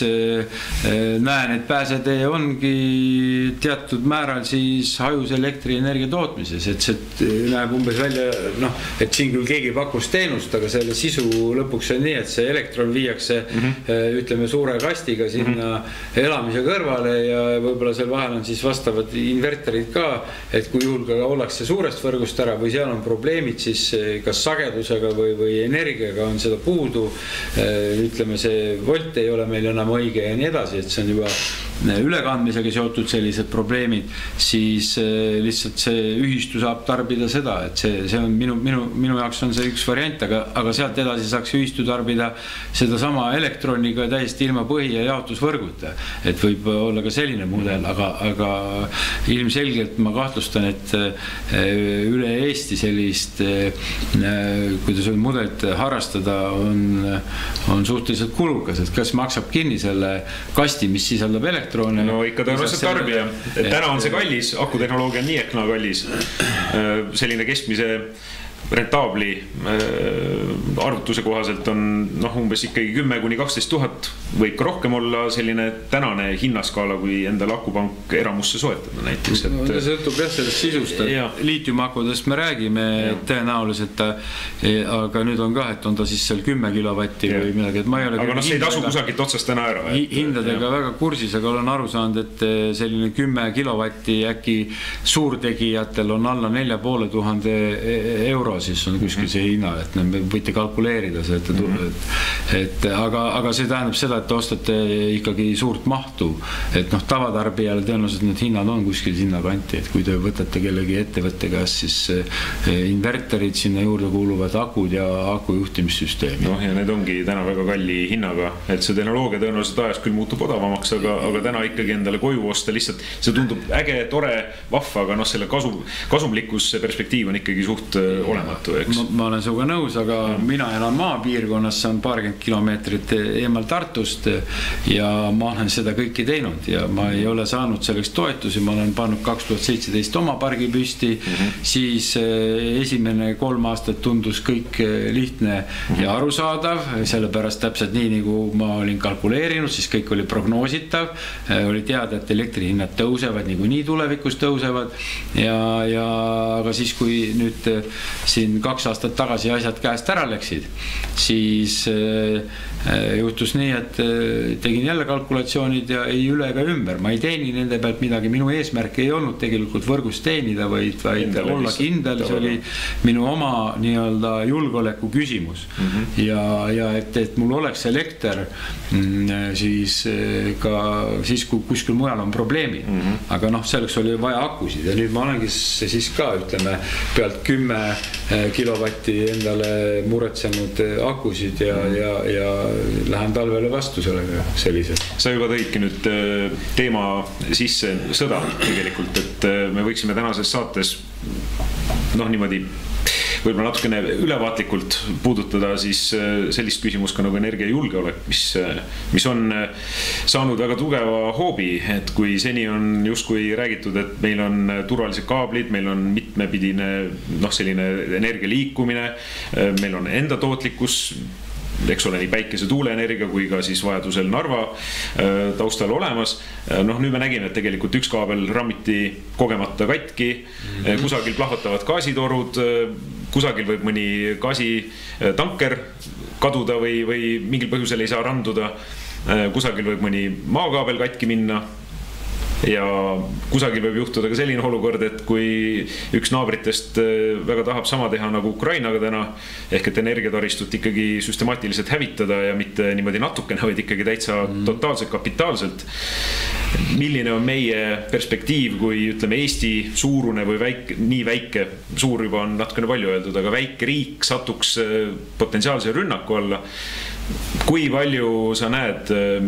näen, et pääsetee ongi teatud määral siis hajus elektrienergia tootmises, et see näeb umbes välja, noh, et siin küll keegi pakkus teenust, aga selle sisu lõpuks on nii, et see elektron viiakse mm-hmm. ütleme suure kastiga sinna mm-hmm. elamise kõrvale ja võib-olla seal vahel on siis vastavad inverterid ka, et kui juhul ka ollakse suurest võrgust ära või seal on probleemid siis kas sagedusega või, või energiaga on seda puudu, ütleme see volt ei ole meil enam õige ja nii edasi, et see on juba ülekandmisega seotud sellised probleemid, siis lihtsalt see ühistu saab tarbida seda, et see, see on minu, minu, minu jaoks on see üks variant, aga, aga sealt edasi saaks ühistu tarbida seda sama elektroniga täiesti ilma põhi- ja jaotusvõrguta, et võib olla ka selline mudel, aga, aga ilmselgelt ma kahtlustan, et üle Eesti sellist, kuidas on mudelit harrastada, on, on suhteliselt kulukas, et kas maksab kinni selle kasti, mis sisaldab elektrooni. No ikka tõenäoliselt tarbija. Et täna on see kallis, akutehnoloogia on nii ehk naa kallis. Selline keskmise rentaabli arvutuse kohaselt on noh, umbes ikkagi kümme kuni kaksteist tuhat, võib ka rohkem olla selline tänane hinnaskaala, kui endale akupank eramusse soetada näiteks. Et... No, see sõltub jah sellest sisust, et liitiumakudest me räägime ja. Tõenäoliselt, aga nüüd on ka, et on ta siis seal kümme kilovatti ja. Või midagi, et ma ei ole... Aga noh, see ei tasu kusagilt otsast täna ära. Et... Hindadega ja. Väga kursis, aga olen aru saanud, et selline kümme kilovatti äkki suurtegijatel on alla nelja poole tuhande euro euro, siis on kuskil see hinna, et me võite kalkuleerida see, et, et, et aga, aga see tähendab seda, et te ostate ikkagi suurt mahtu, et noh, tavatarbijale tõenäoliselt need hinnad on kuskil sinna kanti, et kui te võtate kellegi ettevõtte käest, siis inverterid sinna juurde kuuluvad akud ja aku juhtimissüsteemi. Noh, ja need ongi täna väga kalli hinnaga, et see tehnoloogia tõenäoliselt ajas küll muutub odavamaks, aga, aga täna ikkagi endale koju osta lihtsalt, see tundub äge, tore, vahva, aga noh, selle kasu, kasumlikkus perspektiiv on ikkagi suht olematu, eks? Ma, ma olen suga nõus, aga ja. Mina elan maapiirkonnas, see on paarkümmend kilomeetrit eemal Tartust ja ma olen seda kõike teinud ja ma ei ole saanud selleks toetusi, ma olen pannud kaks tuhat seitseteist oma pargi püsti, mm-hmm. siis esimene kolm aastat tundus kõik lihtne mm-hmm. ja arusaadav, sellepärast täpselt nii, nagu ma olin kalkuleerinud, siis kõik oli prognoositav, oli teada, et elektrihinnad tõusevad, nagu nii tulevikus tõusevad ja, ja aga siis, kui nüüd siin kaks aastat tagasi asjad käest ära läksid, siis juhtus nii, et tegin jälle kalkulatsioonid ja ei üle ega ümber. Ma ei teeni nende pealt midagi. Minu eesmärk ei olnud tegelikult võrgus teenida, vaid, vaid Endale olla kindel. See oli minu oma nii-öelda julgeoleku küsimus. Mm-hmm. Ja, ja et, et mul oleks elekter siis ka siis, kui kuskil mujal on probleemid. Mm-hmm. Aga noh, selleks oli vaja akusid ja nüüd ma olengi siis ka, ütleme, pealt kümme kilovatti endale muretsenud akusid ja, mm-hmm. ja, ja lähen talvele vastu sellega sellised. Sa juba tõidki nüüd teema sisse sõda tegelikult, et me võiksime tänases saates noh niimoodi võib-olla natukene ülevaatlikult puudutada siis sellist küsimust ka nagu energiajulgeolek, mis, mis on saanud väga tugeva hoobi, et kui seni on justkui räägitud, et meil on turvalised kaablid, meil on mitmepidine noh, selline energia liikumine, meil on enda tootlikkus, eks ole, nii päikese tuuleenergia kui ka siis vajadusel Narva taustal olemas. Noh, nüüd me nägime, et tegelikult üks kaabel rammiti kogemata katki, mm-hmm. kusagil plahvatavad gaasitorud, kusagil võib mõni gaasitanker kaduda või, või mingil põhjusel ei saa randuda, kusagil võib mõni maakaabel katki minna. Ja kusagil võib juhtuda ka selline olukord, et kui üks naabritest väga tahab sama teha nagu Ukrainaga täna, ehk et energiataristut ikkagi süstemaatiliselt hävitada ja mitte niimoodi natukene, vaid ikkagi täitsa mm. totaalselt kapitaalselt. Milline on meie perspektiiv, kui ütleme Eesti suurune või väike, nii väike, suur juba on natukene palju öeldud, aga väike riik satuks potentsiaalse rünnaku alla. Kui palju sa näed,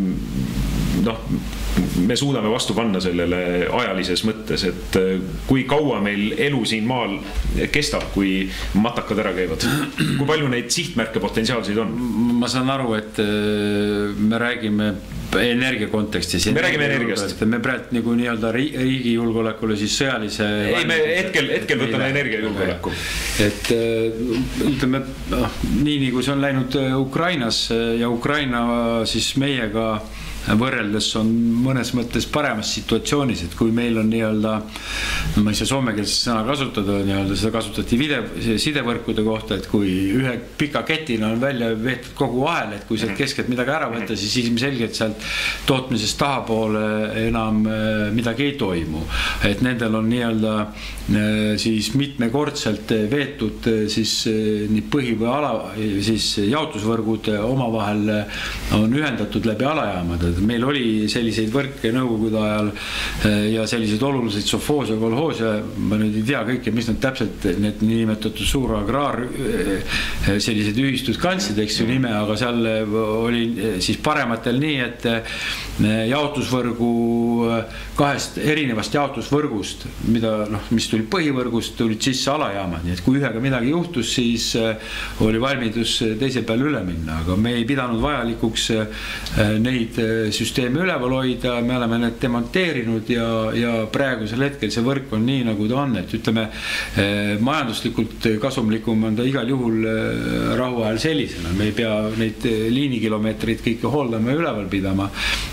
noh, me suudame vastu panna sellele ajalises mõttes, et kui kaua meil elu siin maal kestab, kui matakad ära käivad? Kui palju neid sihtmärke potentsiaalseid on? Ma saan aru, et me räägime energia kontekstis. Me räägime energiast. Me praegu nagu nii-öelda riigi julgeolekule siis sõjalise... Ei, me hetkel, hetkel võtame energia julgeoleku. Et ütleme, nii nagu see on läinud Ukrainas ja Ukraina siis meiega võrreldes on mõnes mõttes paremas situatsioonis, et kui meil on nii-öelda, ma ei saa soomekeelset sõna kasutada, nii-öelda seda kasutati video, sidevõrkude kohta, et kui ühe pika ketina on välja veetud kogu ahel, et kui sealt keskelt midagi ära võtta, siis ilmselgelt sealt tootmisest tahapoole enam midagi ei toimu. Et nendel on nii-öelda siis mitmekordselt veetud siis nii põhi või ala, siis jaotusvõrgud omavahel on ühendatud läbi alajaamad. Meil oli selliseid võrke nõukogude ajal ja selliseid oluliseid sofoos ja kolhoos ja ma nüüd ei tea kõike, mis nad täpselt need niinimetatud suur agraar sellised ühistud kandsid, eks ju nime, aga seal oli siis parematel nii, et jaotusvõrgu kahest erinevast jaotusvõrgust, mida, noh, mis tuli põhivõrgust, tulid sisse alajaamad, nii et kui ühega midagi juhtus, siis oli valmidus teise peale üle minna, aga me ei pidanud vajalikuks neid süsteemi üleval hoida, me oleme need demonteerinud ja, ja praegusel hetkel see võrk on nii, nagu ta on, et ütleme, majanduslikult kasumlikum on ta igal juhul rahuajal sellisena, me ei pea neid liinikilomeetreid kõike hooldama ja üleval pidama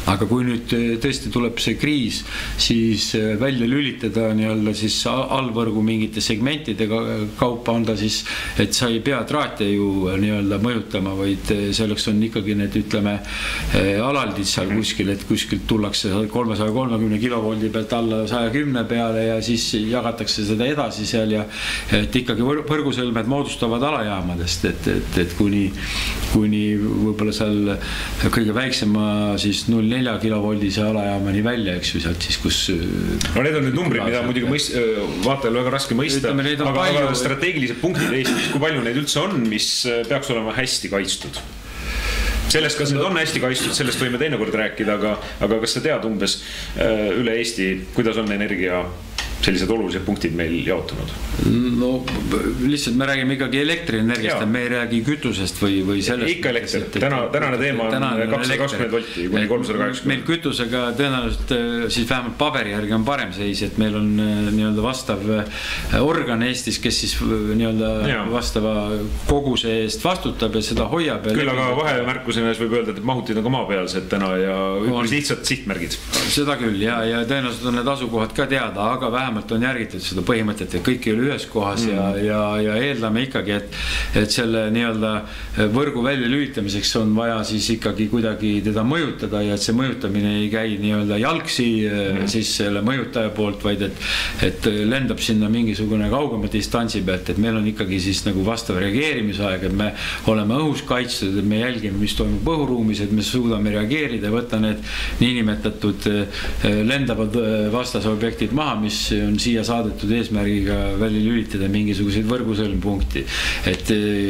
aga kui nüüd tõesti tuleb see kriis, siis välja lülitada nii-öelda siis allvõrgu mingite segmentide kaupa anda siis, et sa ei pea traate ju nii-öelda mõjutama, vaid selleks on ikkagi need, ütleme, alaldid seal kuskil, et kuskilt tullakse kolmesaja kolmekümne kilovoldi pealt alla saja kümne peale ja siis jagatakse seda edasi seal ja et ikkagi võrgusõlmed moodustavad alajaamadest, et, et, et kuni, kuni võib-olla seal kõige väiksema siis null koma nelja kilovoldise alajaamani välja, eks ju, sealt siis, kus... No need on nüüd numbrid, mida muidugi mõist, vaatajal väga raske mõista, Ütleme, aga, palju... aga strateegilised punktid Eestis, kui palju neid üldse on, mis peaks olema hästi kaitstud? Sellest, kas need on hästi kaitstud, sellest võime teinekord rääkida, aga, aga kas sa tead umbes üle Eesti, kuidas on energia sellised olulised punktid meil jaotunud? No lihtsalt me räägime ikkagi elektrienergiast, me ei räägi kütusest või, või sellest. Ikka elektri. Täna, tänane teema on kakssada kakskümmend volti kuni kolmsada kaheksakümmend. Meil kütusega tõenäoliselt siis vähemalt paberi järgi on parem seis, et meil on nii-öelda vastav organ Eestis, kes siis nii-öelda vastava koguse eest vastutab ja seda hoiab. Küll aga vahemärkusena võib öelda, et mahutid on ka maapealsed täna ja üpris lihtsalt sihtmärgid. Seda küll ja, ja tõenäoliselt on need asukohad ka teada, aga vähemalt on järgitud seda põhimõtet, et kõik ei ole ühes kohas mm. ja, ja, ja eeldame ikkagi, et, et selle nii-öelda võrgu välja lülitamiseks on vaja siis ikkagi kuidagi teda mõjutada ja et see mõjutamine ei käi nii-öelda jalgsi mm. siis selle mõjutaja poolt, vaid et, et lendab sinna mingisugune kaugema distantsi pealt, et meil on ikkagi siis nagu vastav reageerimisaeg, et me oleme õhus kaitstud, et me jälgime, mis toimub õhuruumis, et me suudame reageerida ja võtta need niinimetatud lendavad vastasobjektid maha, mis on siia saadetud eesmärgiga välja lülitada mingisuguseid võrgusõlmpunkti. Et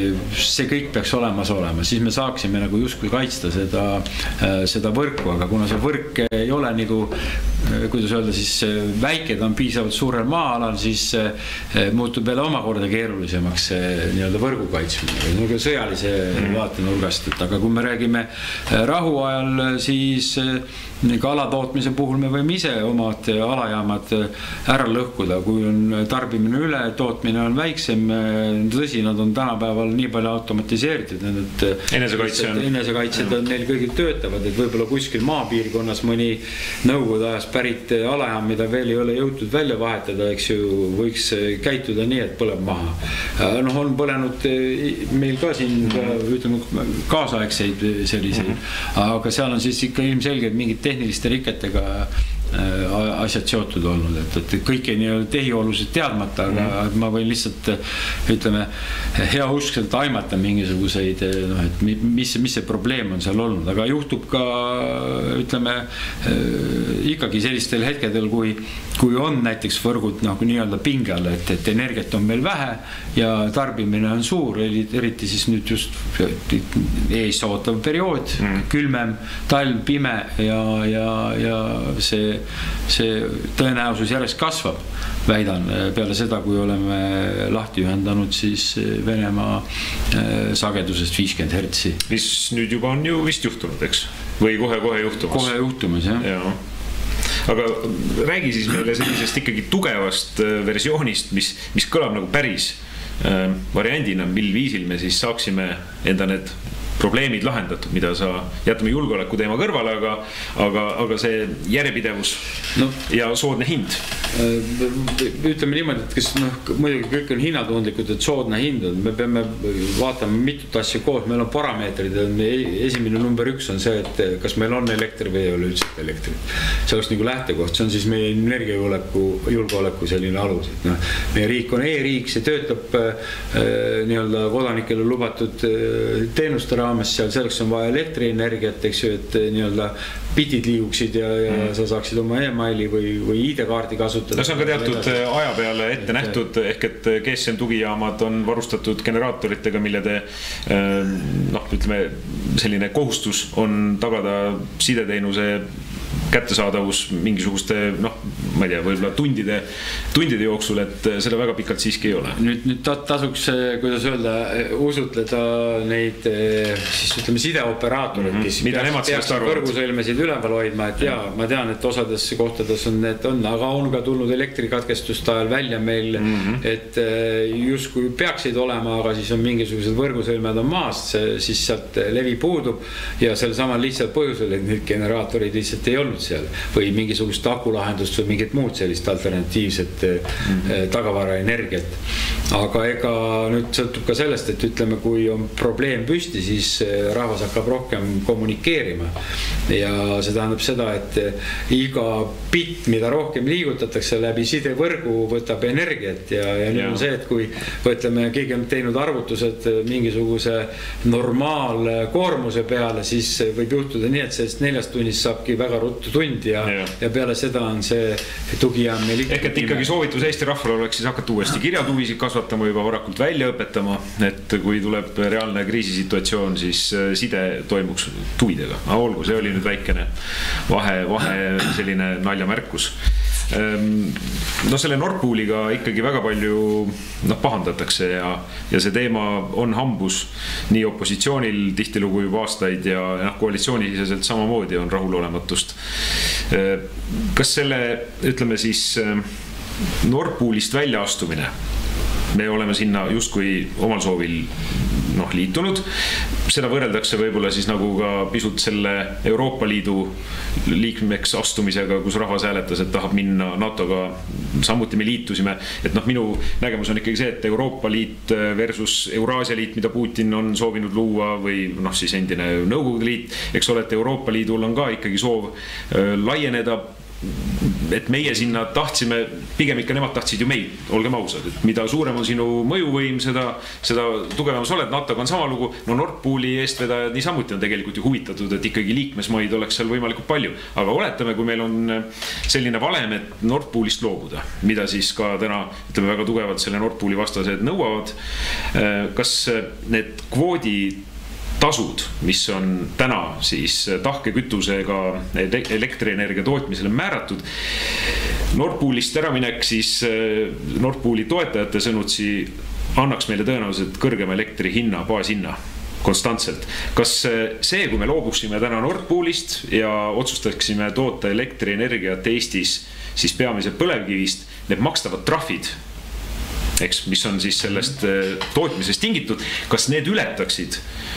see kõik peaks olemas olema, siis me saaksime nagu justkui kaitsta seda, seda võrku, aga kuna see võrk ei ole nagu, kuidas öelda, siis väike, ta on piisavalt suurel maa-alal, siis muutub veel omakorda keerulisemaks nii-öelda võrgu kaitsmine, nagu sõjalise vaatenurgast, et aga kui me räägime rahuajal, siis ka alatootmise puhul me võime ise omad alajaamad ära lõhkuda, kui on tarbimine üle, tootmine on väiksem, tõsi, nad on tänapäeval nii palju automatiseeritud, et enesekaitse on. Enesekaitsed on neil kõigil töötavad, et võib-olla kuskil maapiirkonnas mõni nõukogude ajast pärit alajaam, mida veel ei ole jõutud välja vahetada, eks ju, võiks käituda nii, et põleb maha. Noh, on põlenud meil ka siin, ütleme, kaasaegseid selliseid, aga seal on siis ikka ilmselgelt mingid tehniliste riketega asjad seotud olnud, et, et kõik ei nii tehiolusid teadmata, aga mm. ma võin lihtsalt, ütleme, hea uskselt aimata mingisuguseid, noh, et mis, mis see probleem on seal olnud, aga juhtub ka, ütleme, ikkagi sellistel hetkedel, kui, kui on näiteks võrgud nagu nii-öelda pingal, et, et energiat on meil vähe ja tarbimine on suur, eriti siis nüüd just ees ootav periood, mm. külmem, talv, pime ja, ja, ja see see tõenäosus järjest kasvab, väidan, peale seda, kui oleme lahti ühendanud siis Venemaa sagedusest viiskümmend hertsi. Mis nüüd juba on ju vist juhtunud, eks? Või kohe-kohe juhtumas? Kohe juhtumas, jah. Ja. Aga räägi siis meile sellisest ikkagi tugevast versioonist, mis, mis kõlab nagu päris variandina, mil viisil me siis saaksime enda need probleemid lahendatud, mida sa jätame julgeoleku teema kõrvale, aga, aga, aga see järjepidevus no, ja soodne hind. Ütleme niimoodi, et kes noh, muidugi kõik on hinnatundlikud, et soodne hind on, me peame vaatama mitut asja koos, meil on parameetrid, esimene number üks on see, et kas meil on elektri või ei ole üldse elektrit. See oleks nagu lähtekoht, see on siis meie energiajulgeoleku, julgeoleku selline alus. Et noh, meie riik on e-riik, see töötab äh, nii-öelda kodanikele lubatud äh, teenuste raames, seal selleks on vaja elektrienergiat, eks ju, et nii-öelda bitid liiguksid ja, ja mm. sa saaksid oma e-maili või, või I D-kaardi kasutada. No see on ka teatud aja peale ette nähtud, ehk et G S M tugijaamad on varustatud generaatoritega, mille te, noh, ütleme, selline kohustus on tagada sideteenuse kättesaadavus mingisuguste, noh, ma ma ei tea, võib-olla tundide, tundide jooksul, et seda väga pikalt siiski ei ole. Nüüd, nüüd tasuks, kuidas öelda, usutleda neid siis ütleme sideoperaatorid, kes mm -hmm. peaks, peaks võrgusõlmesid üleval hoidma, et jaa, ma tean, et osades kohtades on need on, aga on ka tulnud elektrikatkestuste ajal välja meil, mm -hmm. et justkui peaksid olema, aga siis on mingisugused võrgusõlmed on maast, siis sealt levi puudub ja sel samal lihtsalt põhjusel, et need generaatorid lihtsalt ei olnud seal või mingisugust akulahendust või mingit muud sellist alternatiivset mm -hmm. tagavaraenergiat. Aga ega nüüd sõltub ka sellest, et ütleme, kui on probleem püsti, siis rahvas hakkab rohkem kommunikeerima ja see tähendab seda, et iga bitt, mida rohkem liigutatakse läbi sidevõrgu, võtab energiat ja, ja nüüd on see, et kui võtleme, keegi on teinud arvutused mingisuguse normaalkoormuse peale, siis võib juhtuda nii, et sellest neljast tunnist saabki väga ruttu tund ja, ja. ja peale seda on see tugijaam meil ehk et ikkagi soovitus Eesti rahvale oleks siis hakata uuesti kirjatuvisid kasvatama, juba varakult välja õpetama, et kui tuleb reaalne kriisisituatsioon, siis side toimuks tuvidega. Aga olgu, see oli nüüd väikene vahe, vahe selline naljamärkus. No selle Nord Pooliga ikkagi väga palju no, pahandatakse ja, ja see teema on hambus nii opositsioonil tihtilugu juba aastaid ja noh, koalitsioonisiseselt samamoodi on rahulolematust. Kas selle, ütleme siis Nord Poolist välja astumine, me oleme sinna justkui omal soovil noh, liitunud, seda võrreldakse võib-olla siis nagu ka pisut selle Euroopa Liidu liikmeks astumisega, kus rahvas hääletas, et tahab minna NATOga, samuti me liitusime, et noh, minu nägemus on ikkagi see, et Euroopa Liit versus Euraasia Liit, mida Putin on soovinud luua või noh, siis endine Nõukogude Liit, eks ole, et Euroopa Liidul on ka ikkagi soov laieneda, et meie sinna tahtsime, pigem ikka nemad tahtsid ju meid, olgem ausad, et mida suurem on sinu mõjuvõim, seda, seda tugevam sa oled, NATOga on sama lugu, no Nord Pooli eestvedajad niisamuti on tegelikult ju huvitatud, et ikkagi liikmesmaid oleks seal võimalikult palju, aga oletame, kui meil on selline valem, et Nord Poolist loobuda, mida siis ka täna, ütleme väga tugevalt selle Nord Pooli vastased nõuavad, kas need kvoodi tasud, mis on täna siis tahkekütusega elektrienergia tootmisele määratud. Nord Poolist ära minek siis Nord Pooli toetajate sõnutsi annaks meile tõenäoliselt kõrgema elektri hinna, baashinna konstantselt. Kas see, kui me loobuksime täna Nord Poolist ja otsustaksime toota elektrienergiat Eestis siis peamiselt põlevkivist, need makstavad trahvid, eks, mis on siis sellest tootmisest tingitud, kas need ületaksid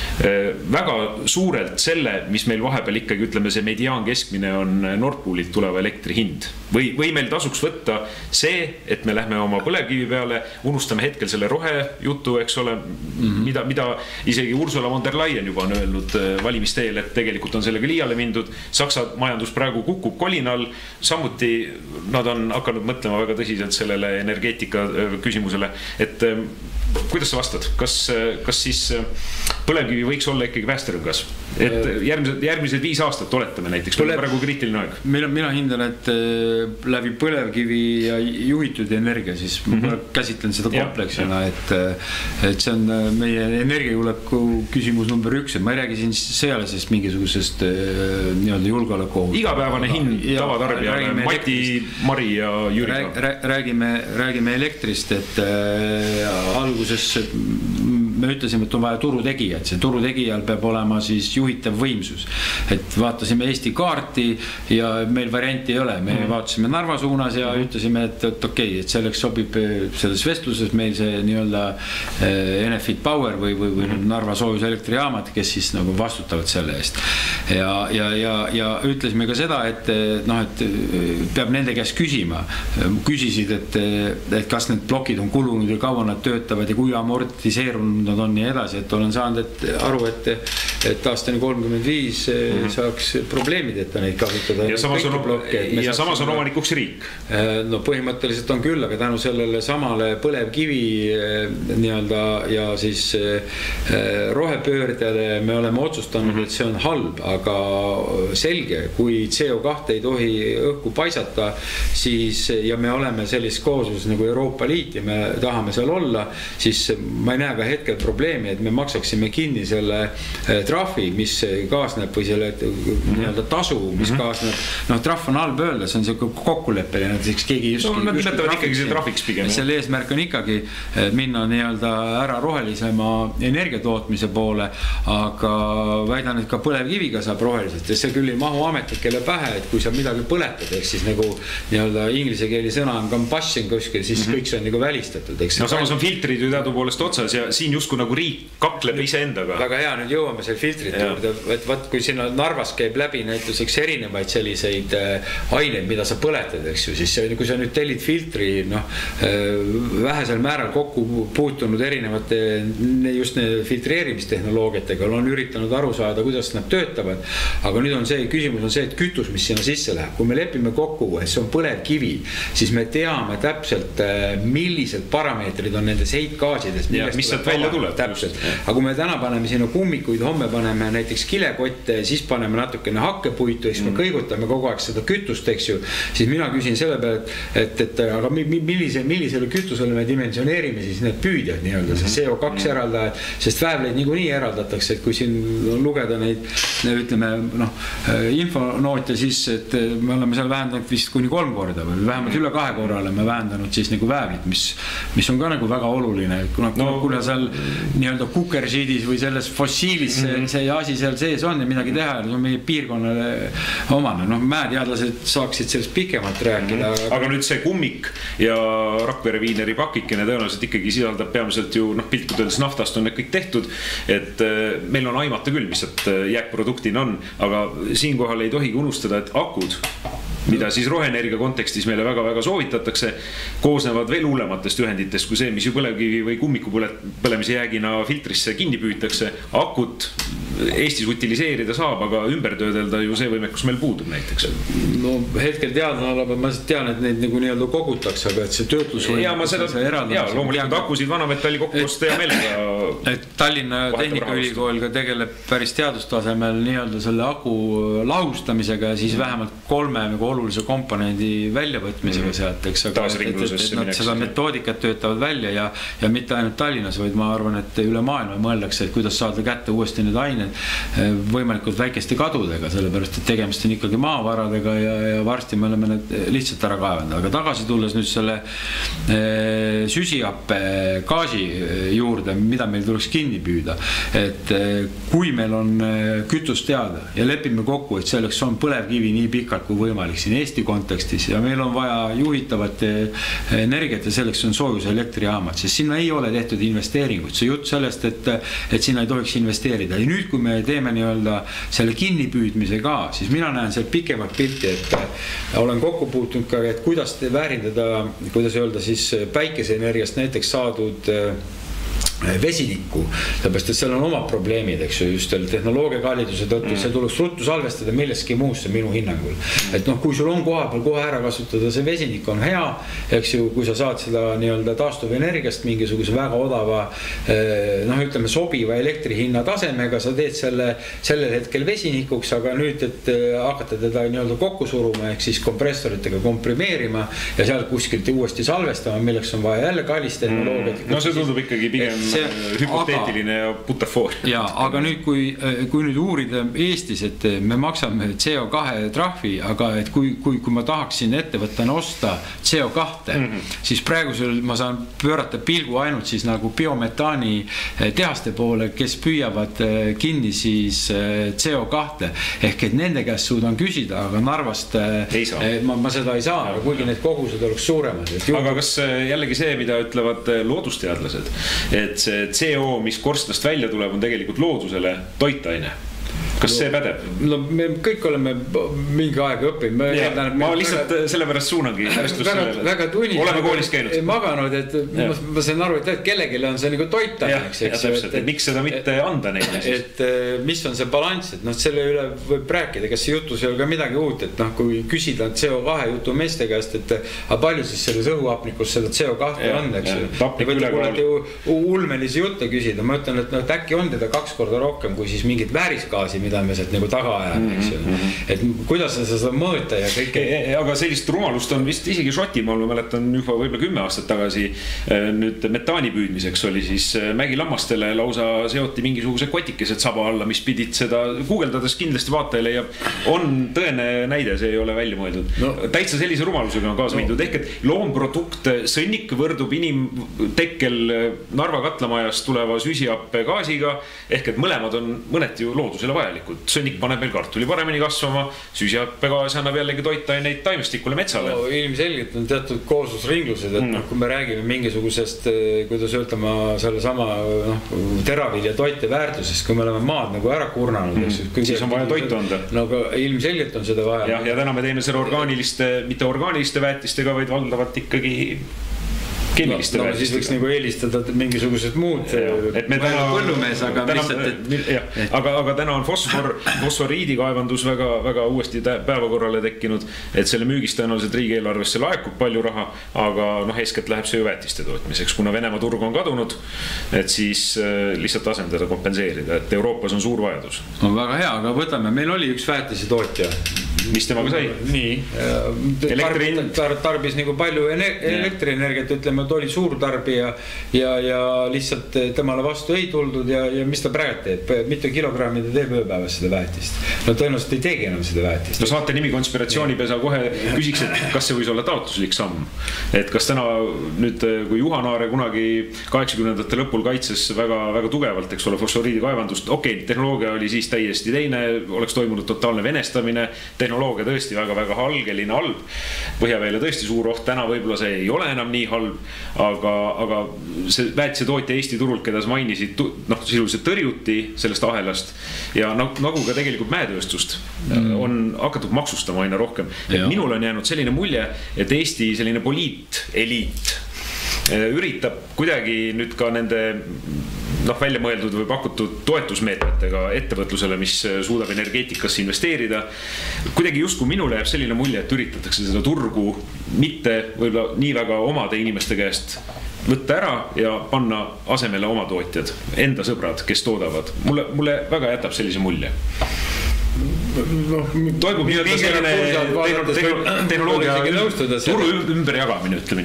väga suurelt selle, mis meil vahepeal ikkagi, ütleme, see mediaan keskmine on Nord Poolilt tuleva elektri hind. Või, või meil tasuks võtta see, et me lähme oma põlevkivi peale, unustame hetkel selle rohe jutu, eks ole, mm-hmm. mida, mida isegi Ursula von der Leyen juba on öelnud valimisteel, et tegelikult on sellega liiale mindud. Saksa majandus praegu kukub kolinal, samuti nad on hakanud mõtlema väga tõsiselt sellele energeetika küsimusele, et kuidas sa vastad, kas, kas siis põlevkivi võiks olla ikkagi päästerõngas, et järgmised, järgmised viis aastat oletame näiteks, Põlev... praegu kriitiline aeg. Mina, mina hindan, et läbi põlevkivi ja juhitud energia, siis mm -hmm. ma käsitlen seda kompleksina, et, et see on meie energiajulgeoleku küsimus number üks, et ma ei räägi siin sõjalisest mingisugusest nii-öelda julgeoleku. Igapäevane hind tavatarbijale, Mati, Mari ja Jüri. Räägime, räägime elektrist, et äh, alguses me ütlesime, et on vaja turutegijad, see turutegijal peab olema siis juhitav võimsus, et vaatasime Eesti kaarti ja meil varianti ei ole, me mm. vaatasime Narva suunas ja mm. ütlesime, et, et okei okay,, et selleks sobib selles vestluses meil see nii-öelda Enefit Power või, või, või mm. Narva soojuselektrijaamad, kes siis nagu vastutavad selle eest ja, ja, ja, ja ütlesime ka seda, et noh, et peab nende käest küsima, küsisid, et, et kas need plokid on kulunud ja kaua nad töötavad ja kui amortiseerunud nad on nii edasi, et olen saanud et aru, et, et aastani kolmkümmend viis mm-hmm. saaks probleemid, et neid kasutada. Ja samas on, blokke, ja samas on omanikuks riik. No põhimõtteliselt on küll, aga tänu sellele samale põlevkivi nii-öelda ja siis rohepöördjale me oleme otsustanud, mm-hmm. et see on halb, aga selge, kui C O kaks ei tohi õhku paisata, siis ja me oleme sellises koosluses nagu Euroopa Liit ja me tahame seal olla, siis ma ei näe ka hetkel hetkel probleemi, et me maksaksime kinni selle trahvi, mis kaasneb või selle nii-öelda tasu, mis mm-hmm. kaasneb. Noh, trahv on halb öelda, see on see kokkuleppeline, et keegi just... No, nad nimetavad ikkagi see trahviks pigem. Selle eesmärk on ikkagi minna nii-öelda ära rohelisema energiatootmise poole, aga väidan, et ka põlevkiviga saab roheliselt ja see küll ei mahu ametlikele pähe, et kui sa midagi põletad, ehk siis nagu nii-öelda inglise keeli sõna on combustion kuskil, siis mm-hmm. kõik see on nagu välistatud. No samas on filtrid ju teadupoolest otsas ja siin justkui nagu riik kakleb ise endaga. Väga hea, nüüd jõuame selle filtrite juurde, et vaat kui sinna Narvas käib läbi näituseks erinevaid selliseid aineid, mida sa põletad, eks ju, siis kui sa nüüd tellid filtri, noh, vähesel määral kokku puutunud erinevate just filtreerimistehnoloogiatega, on üritanud aru saada, kuidas nad töötavad, aga nüüd on see, küsimus on see, et kütus, mis sinna sisse läheb, kui me lepime kokku, et see on põlevkivi, siis me teame täpselt, millised parameetrid on nendes heitgaasides, mis sealt välja tuleb. Täpselt. Aga kui me täna paneme sinna kummikuid, homme paneme näiteks kilekotte, siis paneme natukene hakkepuitu, eks me mm. kõigutame kogu aeg seda kütust, eks ju, siis mina küsin selle peale, et, et aga millise, millisele kütusele me dimensioneerime siis need püüdjad nii-öelda, see C O kaks eraldajad, sest väävleid niikuinii eraldatakse, et kui siin lugeda neid, ütleme, noh, infonootia siis, et me oleme seal vähendanud vist kuni kolm korda või vähemalt üle kahe korra oleme vähendanud siis nagu väävlit, mis, mis on ka nagu väga oluline, kuna, no, kuna seal nii-öelda kukersiidis või selles fossiilis see, see asi seal sees on ja midagi teha, see on meie piirkonnale omane. Noh, mäeteadlased saaksid sellest pikemalt rääkida. Mm-hmm. Aga nüüd see kummik ja Rakvere viineri pakikene tõenäoliselt ikkagi sisaldab peamiselt ju, noh, piltkud öeldes naftast on need kõik tehtud, et meil on aimata küll, mis sealt jääkproduktina on, aga siinkohal ei tohigi unustada, et akud, mida siis roheenergia kontekstis meile väga-väga soovitatakse, koosnevad veel hullematest ühenditest kui see, mis ju põlevkivi või kummiku põlemise jäägina filtrisse kinni püütakse. Akut Eestis utiliseerida saab, aga ümber töödelda ju see võimekus meil puudub näiteks. No hetkel teadna oleb, ma tean, et neid nagu nii-öelda kogutakse, aga et see töötlusvõime... Ja ma seda, ja loomulikult akusid vanametalli kokkuosta ja meelega... Et Tallinna Tehnikaülikool ka tegeleb päris teadustasemel nii-öelda selle aku lahustamisega ja siis vähemalt kolme nagu olulise komponendi väljavõtmisega sealt, eks, aga et, et, et nad seda metoodikat töötavad välja ja, ja mitte ainult Tallinnas, vaid ma arvan, et üle maailma mõeldakse, et kuidas saada kätte uuesti need ained võimalikult väikeste kadudega, sellepärast, et tegemist on ikkagi maavaradega ja, ja varsti me oleme need lihtsalt ära kaevanud. Aga tagasi tulles nüüd selle e, süsihappe gaasi juurde, mida meil tuleks kinni püüda, et e, kui meil on kütust teada ja lepime kokku, et selleks on põlevkivi nii pikalt kui võimalik siin Eesti kontekstis ja meil on vaja juhitavat energiat ja selleks on soojus elektrijaamad, siis sinna ei ole tehtud investeeringut. See jutt sellest, et, et sinna ei tohiks investeerida. Ja nüüd, kui me teeme nii-öelda selle kinnipüüdmise ka, siis mina näen seal pikemat pilti, et olen kokku puutunud ka, et kuidas väärindada, kuidas öelda siis päikeseenergiast näiteks saadud vesinikku, sellepärast, et seal on omad probleemid, eks ju, just tehnoloogia kalliduse tõttu, see tuleks ruttu salvestada milleski muusse minu hinnangul. Et noh, kui sul on koha peal kohe ära kasutada, see vesinik on hea, eks ju, kui sa saad seda nii-öelda taastuvenergiast mingisuguse väga odava, noh, ütleme sobiva elektrihinna tasemega, sa teed selle sellel hetkel vesinikuks, aga nüüd, et hakata teda nii-öelda kokku suruma, ehk siis kompressoritega komprimeerima ja seal kuskilt uuesti salvestama, milleks on vaja jälle kallist tehnoloogiat. No see tundub ikkagi pigem see, hüpoteetiline aga, ja butafoor. Ja, aga nüüd, kui, kui nüüd uurida Eestis, et me maksame C O kahe trahvi, aga et kui, kui, kui ma tahaksin ettevõttena osta C O kahte, mm-hmm. siis praegusel ma saan pöörata pilgu ainult siis nagu biometaani tehaste poole, kes püüavad kinni siis C O kahte, ehk et nende käest suudan küsida, aga Narvast ma, ma seda ei saa, aga kuigi need kogused oleks suuremad. Aga kas jällegi see, mida ütlevad loodusteadlased, et see C O, mis korstnast välja tuleb, on tegelikult loodusele toitaine. Kas see pädeb? No me kõik oleme mingi aeg õppinud. Ja, ma lihtsalt väga, sellepärast suunangi väga, väga tunnis. Oleme koolis käinud. Maganud, et ma, ma saan aru, et kellegile on see nagu toitaine. Ja, ja täpselt, et, et miks seda mitte et, anda neile siis? Et mis on see balans, et noh, selle üle võib rääkida, kas see jutus ei ole ka midagi uut, et noh, kui küsida C O kahe jutu meeste käest, et aga palju siis selles õhuapnikus seda C O kahte on, eks ju. Ja võite kuulete ulmelisi jutte küsida. Ma ütlen, et noh, äkki on teda kaks korda rohkem kui siis mingit väärisgaasi, mida mida me sealt nagu taga ajame, eks ju. Et kuidas sa seda mõõta ja kõike. Aga sellist rumalust on vist isegi Šotimaal, ma mäletan juba võib-olla kümme aastat tagasi nüüd metaani püüdmiseks oli siis mägilammastele lausa seoti mingisuguse kotikesed saba alla, mis pidid seda guugeldades kindlasti vaatajale ja on tõene näide, see ei ole välja mõeldud. No. Täitsa sellise rumalusega on kaasa mindud, ehk et loomprodukt sõnnik võrdub inimtekkel Narva katlamajast tuleva süsihappe gaasiga, ehk et mõlemad on mõneti ju loodusele vajalikud. Sõnnik paneb meil kartuli paremini kasvama, süsihappe gaas annab jällegi toitaineid taimestikule metsale. No, ilmselgelt on teatud kooslusringlused, et no. kui me räägime mingisugusest, kuidas öeldama, selle sama no, teravilja toite väärtusest, kui me oleme maad nagu ära kurnanud, mm. siis on vaja toitu anda. No aga ilmselgelt on seda vaja. Ja, ja täna me teeme selle orgaaniliste, mitte orgaaniliste väetistega, vaid valdavalt ikkagi keemiliste no, no, siis võiks nagu eelistada mingisugused muud et me täna põllumees, aga täna, lihtsalt et... jah, aga, aga täna on fosfor, fosforiidikaevandus väga, väga uuesti päevakorrale tekkinud, et selle müügist tõenäoliselt riigieelarvesse laekub palju raha, aga noh, eeskätt läheb see ju väetiste tootmiseks, kuna Venemaa turg on kadunud, et siis lihtsalt asendada, kompenseerida, et Euroopas on suur vajadus. On väga hea, aga võtame, meil oli üks väetise tootja. Mis temaga sai? Nii, Elektri... tarbis nagu palju elektrienergiat, ütleme, et oli suur tarbija ja, ja lihtsalt temale vastu ei tuldud ja, ja mis ta praegu teeb, mitu kilogrammi ta teeb ööpäevas seda väetist. No tõenäoliselt ei teegi enam seda väetist. No saate nimi konspiratsioonipesa kohe küsiks, et kas see võis olla taotluslik samm. Et kas täna nüüd, kui Juhanaare kunagi kaheksakümnendate lõpul kaitses väga, väga tugevalt, eks ole, fosforiidi kaevandust, okei, okay, tehnoloogia oli siis täiesti teine, oleks toimunud totaalne venestamine, tehnoloogia tõesti väga, väga halgeline halb, Põhjaveele tõesti suur oht, täna võib-olla see ei ole enam nii halb, aga, aga see väetise tootja Eesti turult, keda sa mainisid, noh, sisuliselt tõrjuti sellest ahelast ja nagu ka tegelikult mäetööstust mm. on hakatud maksustama aina rohkem. Minul on jäänud selline mulje, et Eesti selline poliit, eliit üritab kuidagi nüüd ka nende noh, välja mõeldud või pakutud toetusmeetmetega ettevõtlusele, mis suudab energeetikasse investeerida. Kuidagi justkui minule jääb selline mulje, et üritatakse seda turgu mitte võib-olla nii väga omade inimeste käest võtta ära ja panna asemele oma tootjad, enda sõbrad, kes toodavad. Mulle, mulle väga jätab sellise mulje. No, toimub nii-öelda selline tehnoloogia turu ümber jagamine, ütleme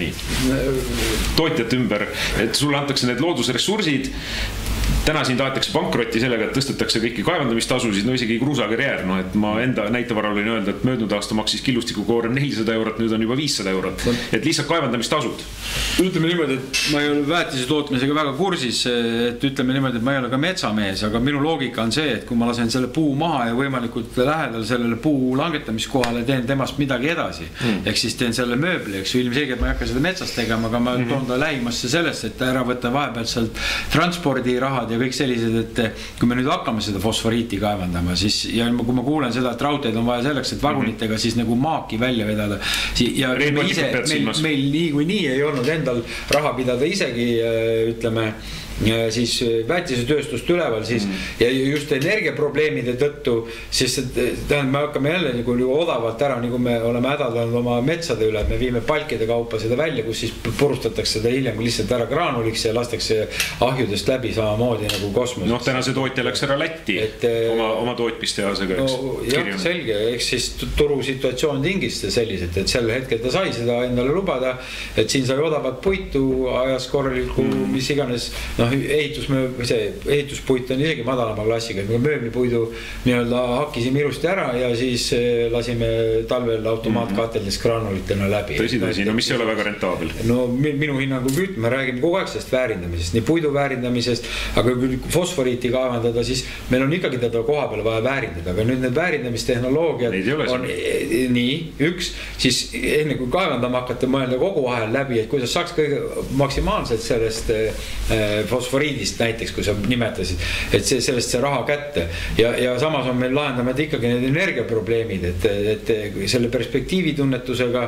nii. Tootjate ümber, et sulle antakse need loodusressursid. Täna siin tahetakse pankrotti sellega, et tõstetakse kõiki kaevandamistasusid, no isegi kruusakarjäär, no et ma enda näitevaral võin öelda, et möödunud aasta maksis killustikukoorem nelisada eurot, nüüd on juba viissada eurot, et lihtsalt kaevandamistasud. Ütleme niimoodi, et ma ei ole väetise tootmisega väga kursis, et ütleme niimoodi, et ma ei ole ka metsamees, aga minu loogika on see, et kui ma lasen selle puu maha ja võimalikult lähedal sellele puu langetamiskohale teen temast midagi edasi, mm. ehk siis teen selle mööbli, eks ilmselgelt ma ei hakka seda metsast tegema, aga ma toon ta lähimasse sellest, et ära võtta vahepealt sealt transpordirahad ja kõik sellised, et kui me nüüd hakkame seda fosforiiti kaevandama, siis ja kui ma kuulen seda, et raudteed on vaja selleks, et vagunitega siis nagu maaki välja vedada ja me ise, meil, meil nii kui nii ei olnud endal raha pidada isegi, ütleme, siis väetise tööstust üleval siis mm. ja just energiaprobleemide tõttu, siis tähendab, me hakkame jälle nagu odavalt ära, nagu me oleme hädaldanud oma metsade üle, et me viime palkide kaupa seda välja, kus siis purustatakse seda hiljem lihtsalt ära graanuliks ja lastakse ahjudest läbi samamoodi nagu kosmoses. Noh, täna see tootja läks ära Lätti et, oma, oma tootmistehasega. No, jah, selge, eks siis turusituatsioon tingis selliselt, et sel hetkel ta sai seda endale lubada, et siin sai odavat puitu ajas korraliku, mm. mis iganes, noh, ehitus, see ehituspuit on isegi madalama klassiga, me mööblipuidu nii-öelda hakkisime ilusti ära ja siis lasime talvel automaatkateldes graanulitena läbi. Tõsi, tõsi, no mis ei ole väga rentaabel? No minu hinnangu küll, me räägime kogu aeg sellest väärindamisest, nii puidu väärindamisest, aga kui fosforiiti kaevandada, siis meil on ikkagi teda koha peal vaja väärindada, aga nüüd need väärindamistehnoloogiad on nii, üks, siis enne kui kaevandama hakata mõelda kogu ahel läbi, et kuidas saaks kõige maksimaalselt sellest fosforiidist näiteks, kui sa nimetasid, et see, sellest see raha kätte ja, ja samas on meil lahendame ikkagi need energiaprobleemid, et, et selle perspektiivitunnetusega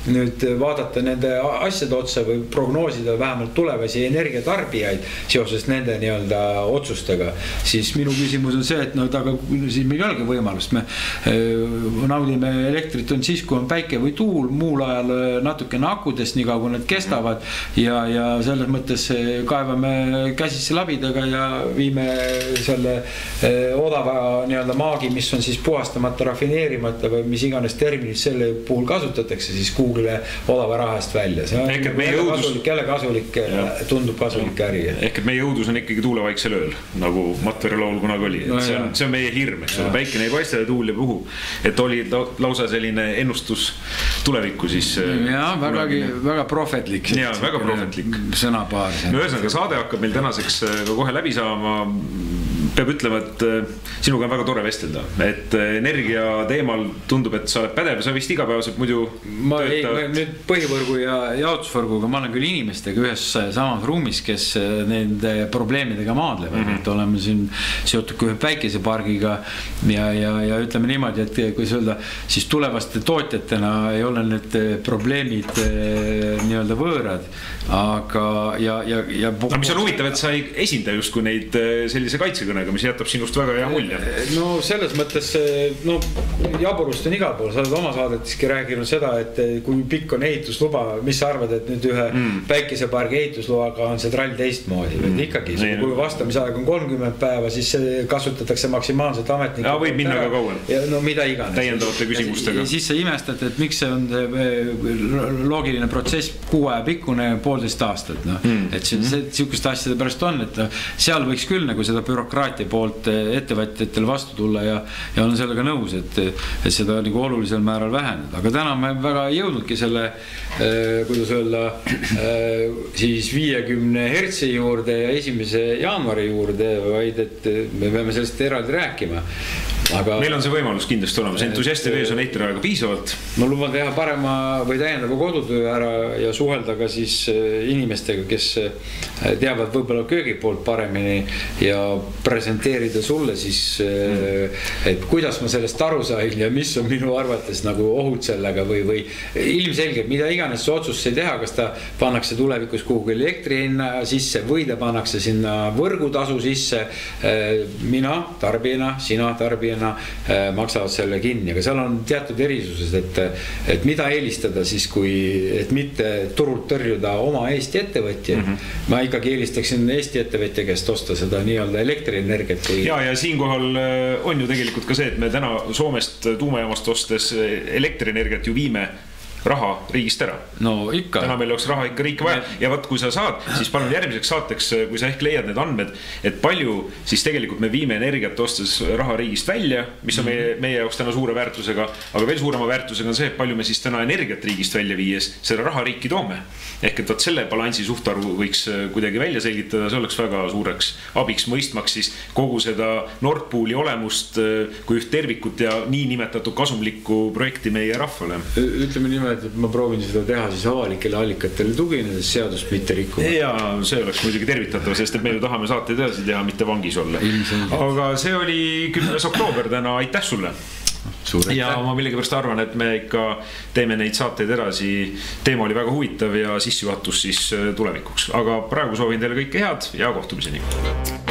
nüüd vaadata nende asjade otsa või prognoosida vähemalt tulevasi energiatarbijaid seoses nende nii-öelda otsustega, siis minu küsimus on see, et no aga siis meil ei olegi võimalust, me naudime elektrit on siis, kui on päike või tuul, muul ajal natukene akudest, nii kaua kui need kestavad ja, ja selles mõttes kaevame käsisse labidaga ja viime selle odava nii-öelda maagi, mis on siis puhastamata, rafineerimata või mis iganes terminid selle puhul kasutatakse, siis Google'ile odava rahast välja. See on jälle kasulik, jälle kasulik, tundub kasulik äri. Ehk et meie jõudus on ikkagi tuulevaiksel ööl, nagu Matvere laul kunagi oli. No, see, on, see on meie hirm, eks ole, päikene ei paista ja tuul ja puhu. Et oli lausa selline ennustus tulevikku siis. Ja, vägagi, väga prohvetlik. Ja, väga prohvetlik. Sõnapaar. No ühesõnaga, saade hakkab meil tänaseks ka kohe läbi saama. Peab ütlema, et sinuga on väga tore vestelda, et energia teemal tundub, et sa oled pädev, sa vist igapäevaselt muidu ma ei, ma nüüd põhivõrgu ja jaotusvõrguga ma olen küll inimestega ühes samas ruumis, kes nende probleemidega maadlevad, mm -hmm. et oleme siin seotud kui ühe päikesepargiga ja, ja, ja ütleme niimoodi, et kui öelda, siis tulevaste tootjatena ei ole need probleemid nii-öelda võõrad, aga ja, ja, ja no, mis on huvitav, et sa ei esinda just kui neid sellise kaitsekõnega, mis jätab sinust väga hea mulje. No selles mõttes, no jaburust on igal pool, sa oled oma saadeteski rääkinud seda, et kui pikk on ehitusluba, mis sa arvad, et nüüd ühe mm. päikesepargi ehitusluaga on see trall teistmoodi, mm. et ikkagi, mm. kui vastamisaeg on kolmkümmend päeva, siis kasutatakse maksimaalselt ametnikud. Ja võib minna ka kauem. Ja no mida iganes. Täiendavate küsimustega. Ja siis sa imestad, et miks see on loogiline protsess kuu aja pikkune poolteist aastat, no. mm. et see, see sihukest asjade pärast on, et seal võiks küll nagu seda bürokraatia poolt ettevõtjatel vastu tulla ja, ja olen sellega nõus, et, et seda nagu olulisel määral vähendada. Aga täna me väga ei jõudnudki selle, eh, kuidas öelda, eh, siis viiekümne hertsi juurde ja esimese jaanuari juurde, vaid et me peame sellest eraldi rääkima. Aga meil on see võimalus kindlasti olemas, entusiasti vees on eitri aega piisavalt. Ma luban teha parema või täiendava kodutöö ära ja suhelda ka siis inimestega, kes teavad võib-olla köögi poolt paremini ja presenteerida sulle siis, et kuidas ma sellest aru sain ja mis on minu arvates nagu ohud sellega või, või ilmselgelt, mida iganes see otsus ei teha, kas ta pannakse tulevikus kuhugi elektri hinna sisse või ta pannakse sinna võrgutasu sisse. Mina tarbijana, sina tarbijana maksavad selle kinni, aga seal on teatud erisused, et, et mida eelistada siis, kui, et mitte turult tõrjuda oma Eesti ettevõtja. Mm -hmm. Ma ikkagi eelistaksin Eesti ettevõtja, kes osta seda nii-öelda elektrienergiat. Kui... Ja, ja siinkohal on ju tegelikult ka see, et me täna Soomest tuumajaamast ostes elektrienergiat ju viime raha riigist ära. No ikka. Täna meil oleks raha ikka riiki vaja. Ja võt, kui sa saad, siis palun järgmiseks saateks, kui sa ehk leiad need andmed, et palju siis tegelikult me viime energiat ostes raha riigist välja, mis on meie, meie jaoks täna suure väärtusega, aga veel suurema väärtusega on see, et palju me siis täna energiat riigist välja viies seda raha riiki toome. Ehk et võt selle balansi suhtarvu võiks kuidagi välja selgitada, see oleks väga suureks abiks mõistmaks siis kogu seda Nord Pooli olemust kui üht tervikut ja nii nimetatud kasumlikku projekti meie rahvale. Ütleme niimoodi, et ma proovin seda teha siis avalikele allikatele tuginedes seadust mitte rikkuma. Ja see oleks muidugi tervitatav, sest et me ju tahame saateid edasi teha, mitte vangis olla. Aga see oli kümnes oktoober täna, aitäh sulle! Suure ja ma millegipärast arvan, et me ikka teeme neid saateid edasi. Teema oli väga huvitav ja sissejuhatus siis tulevikuks. Aga praegu soovin teile kõike head ja kohtumiseni!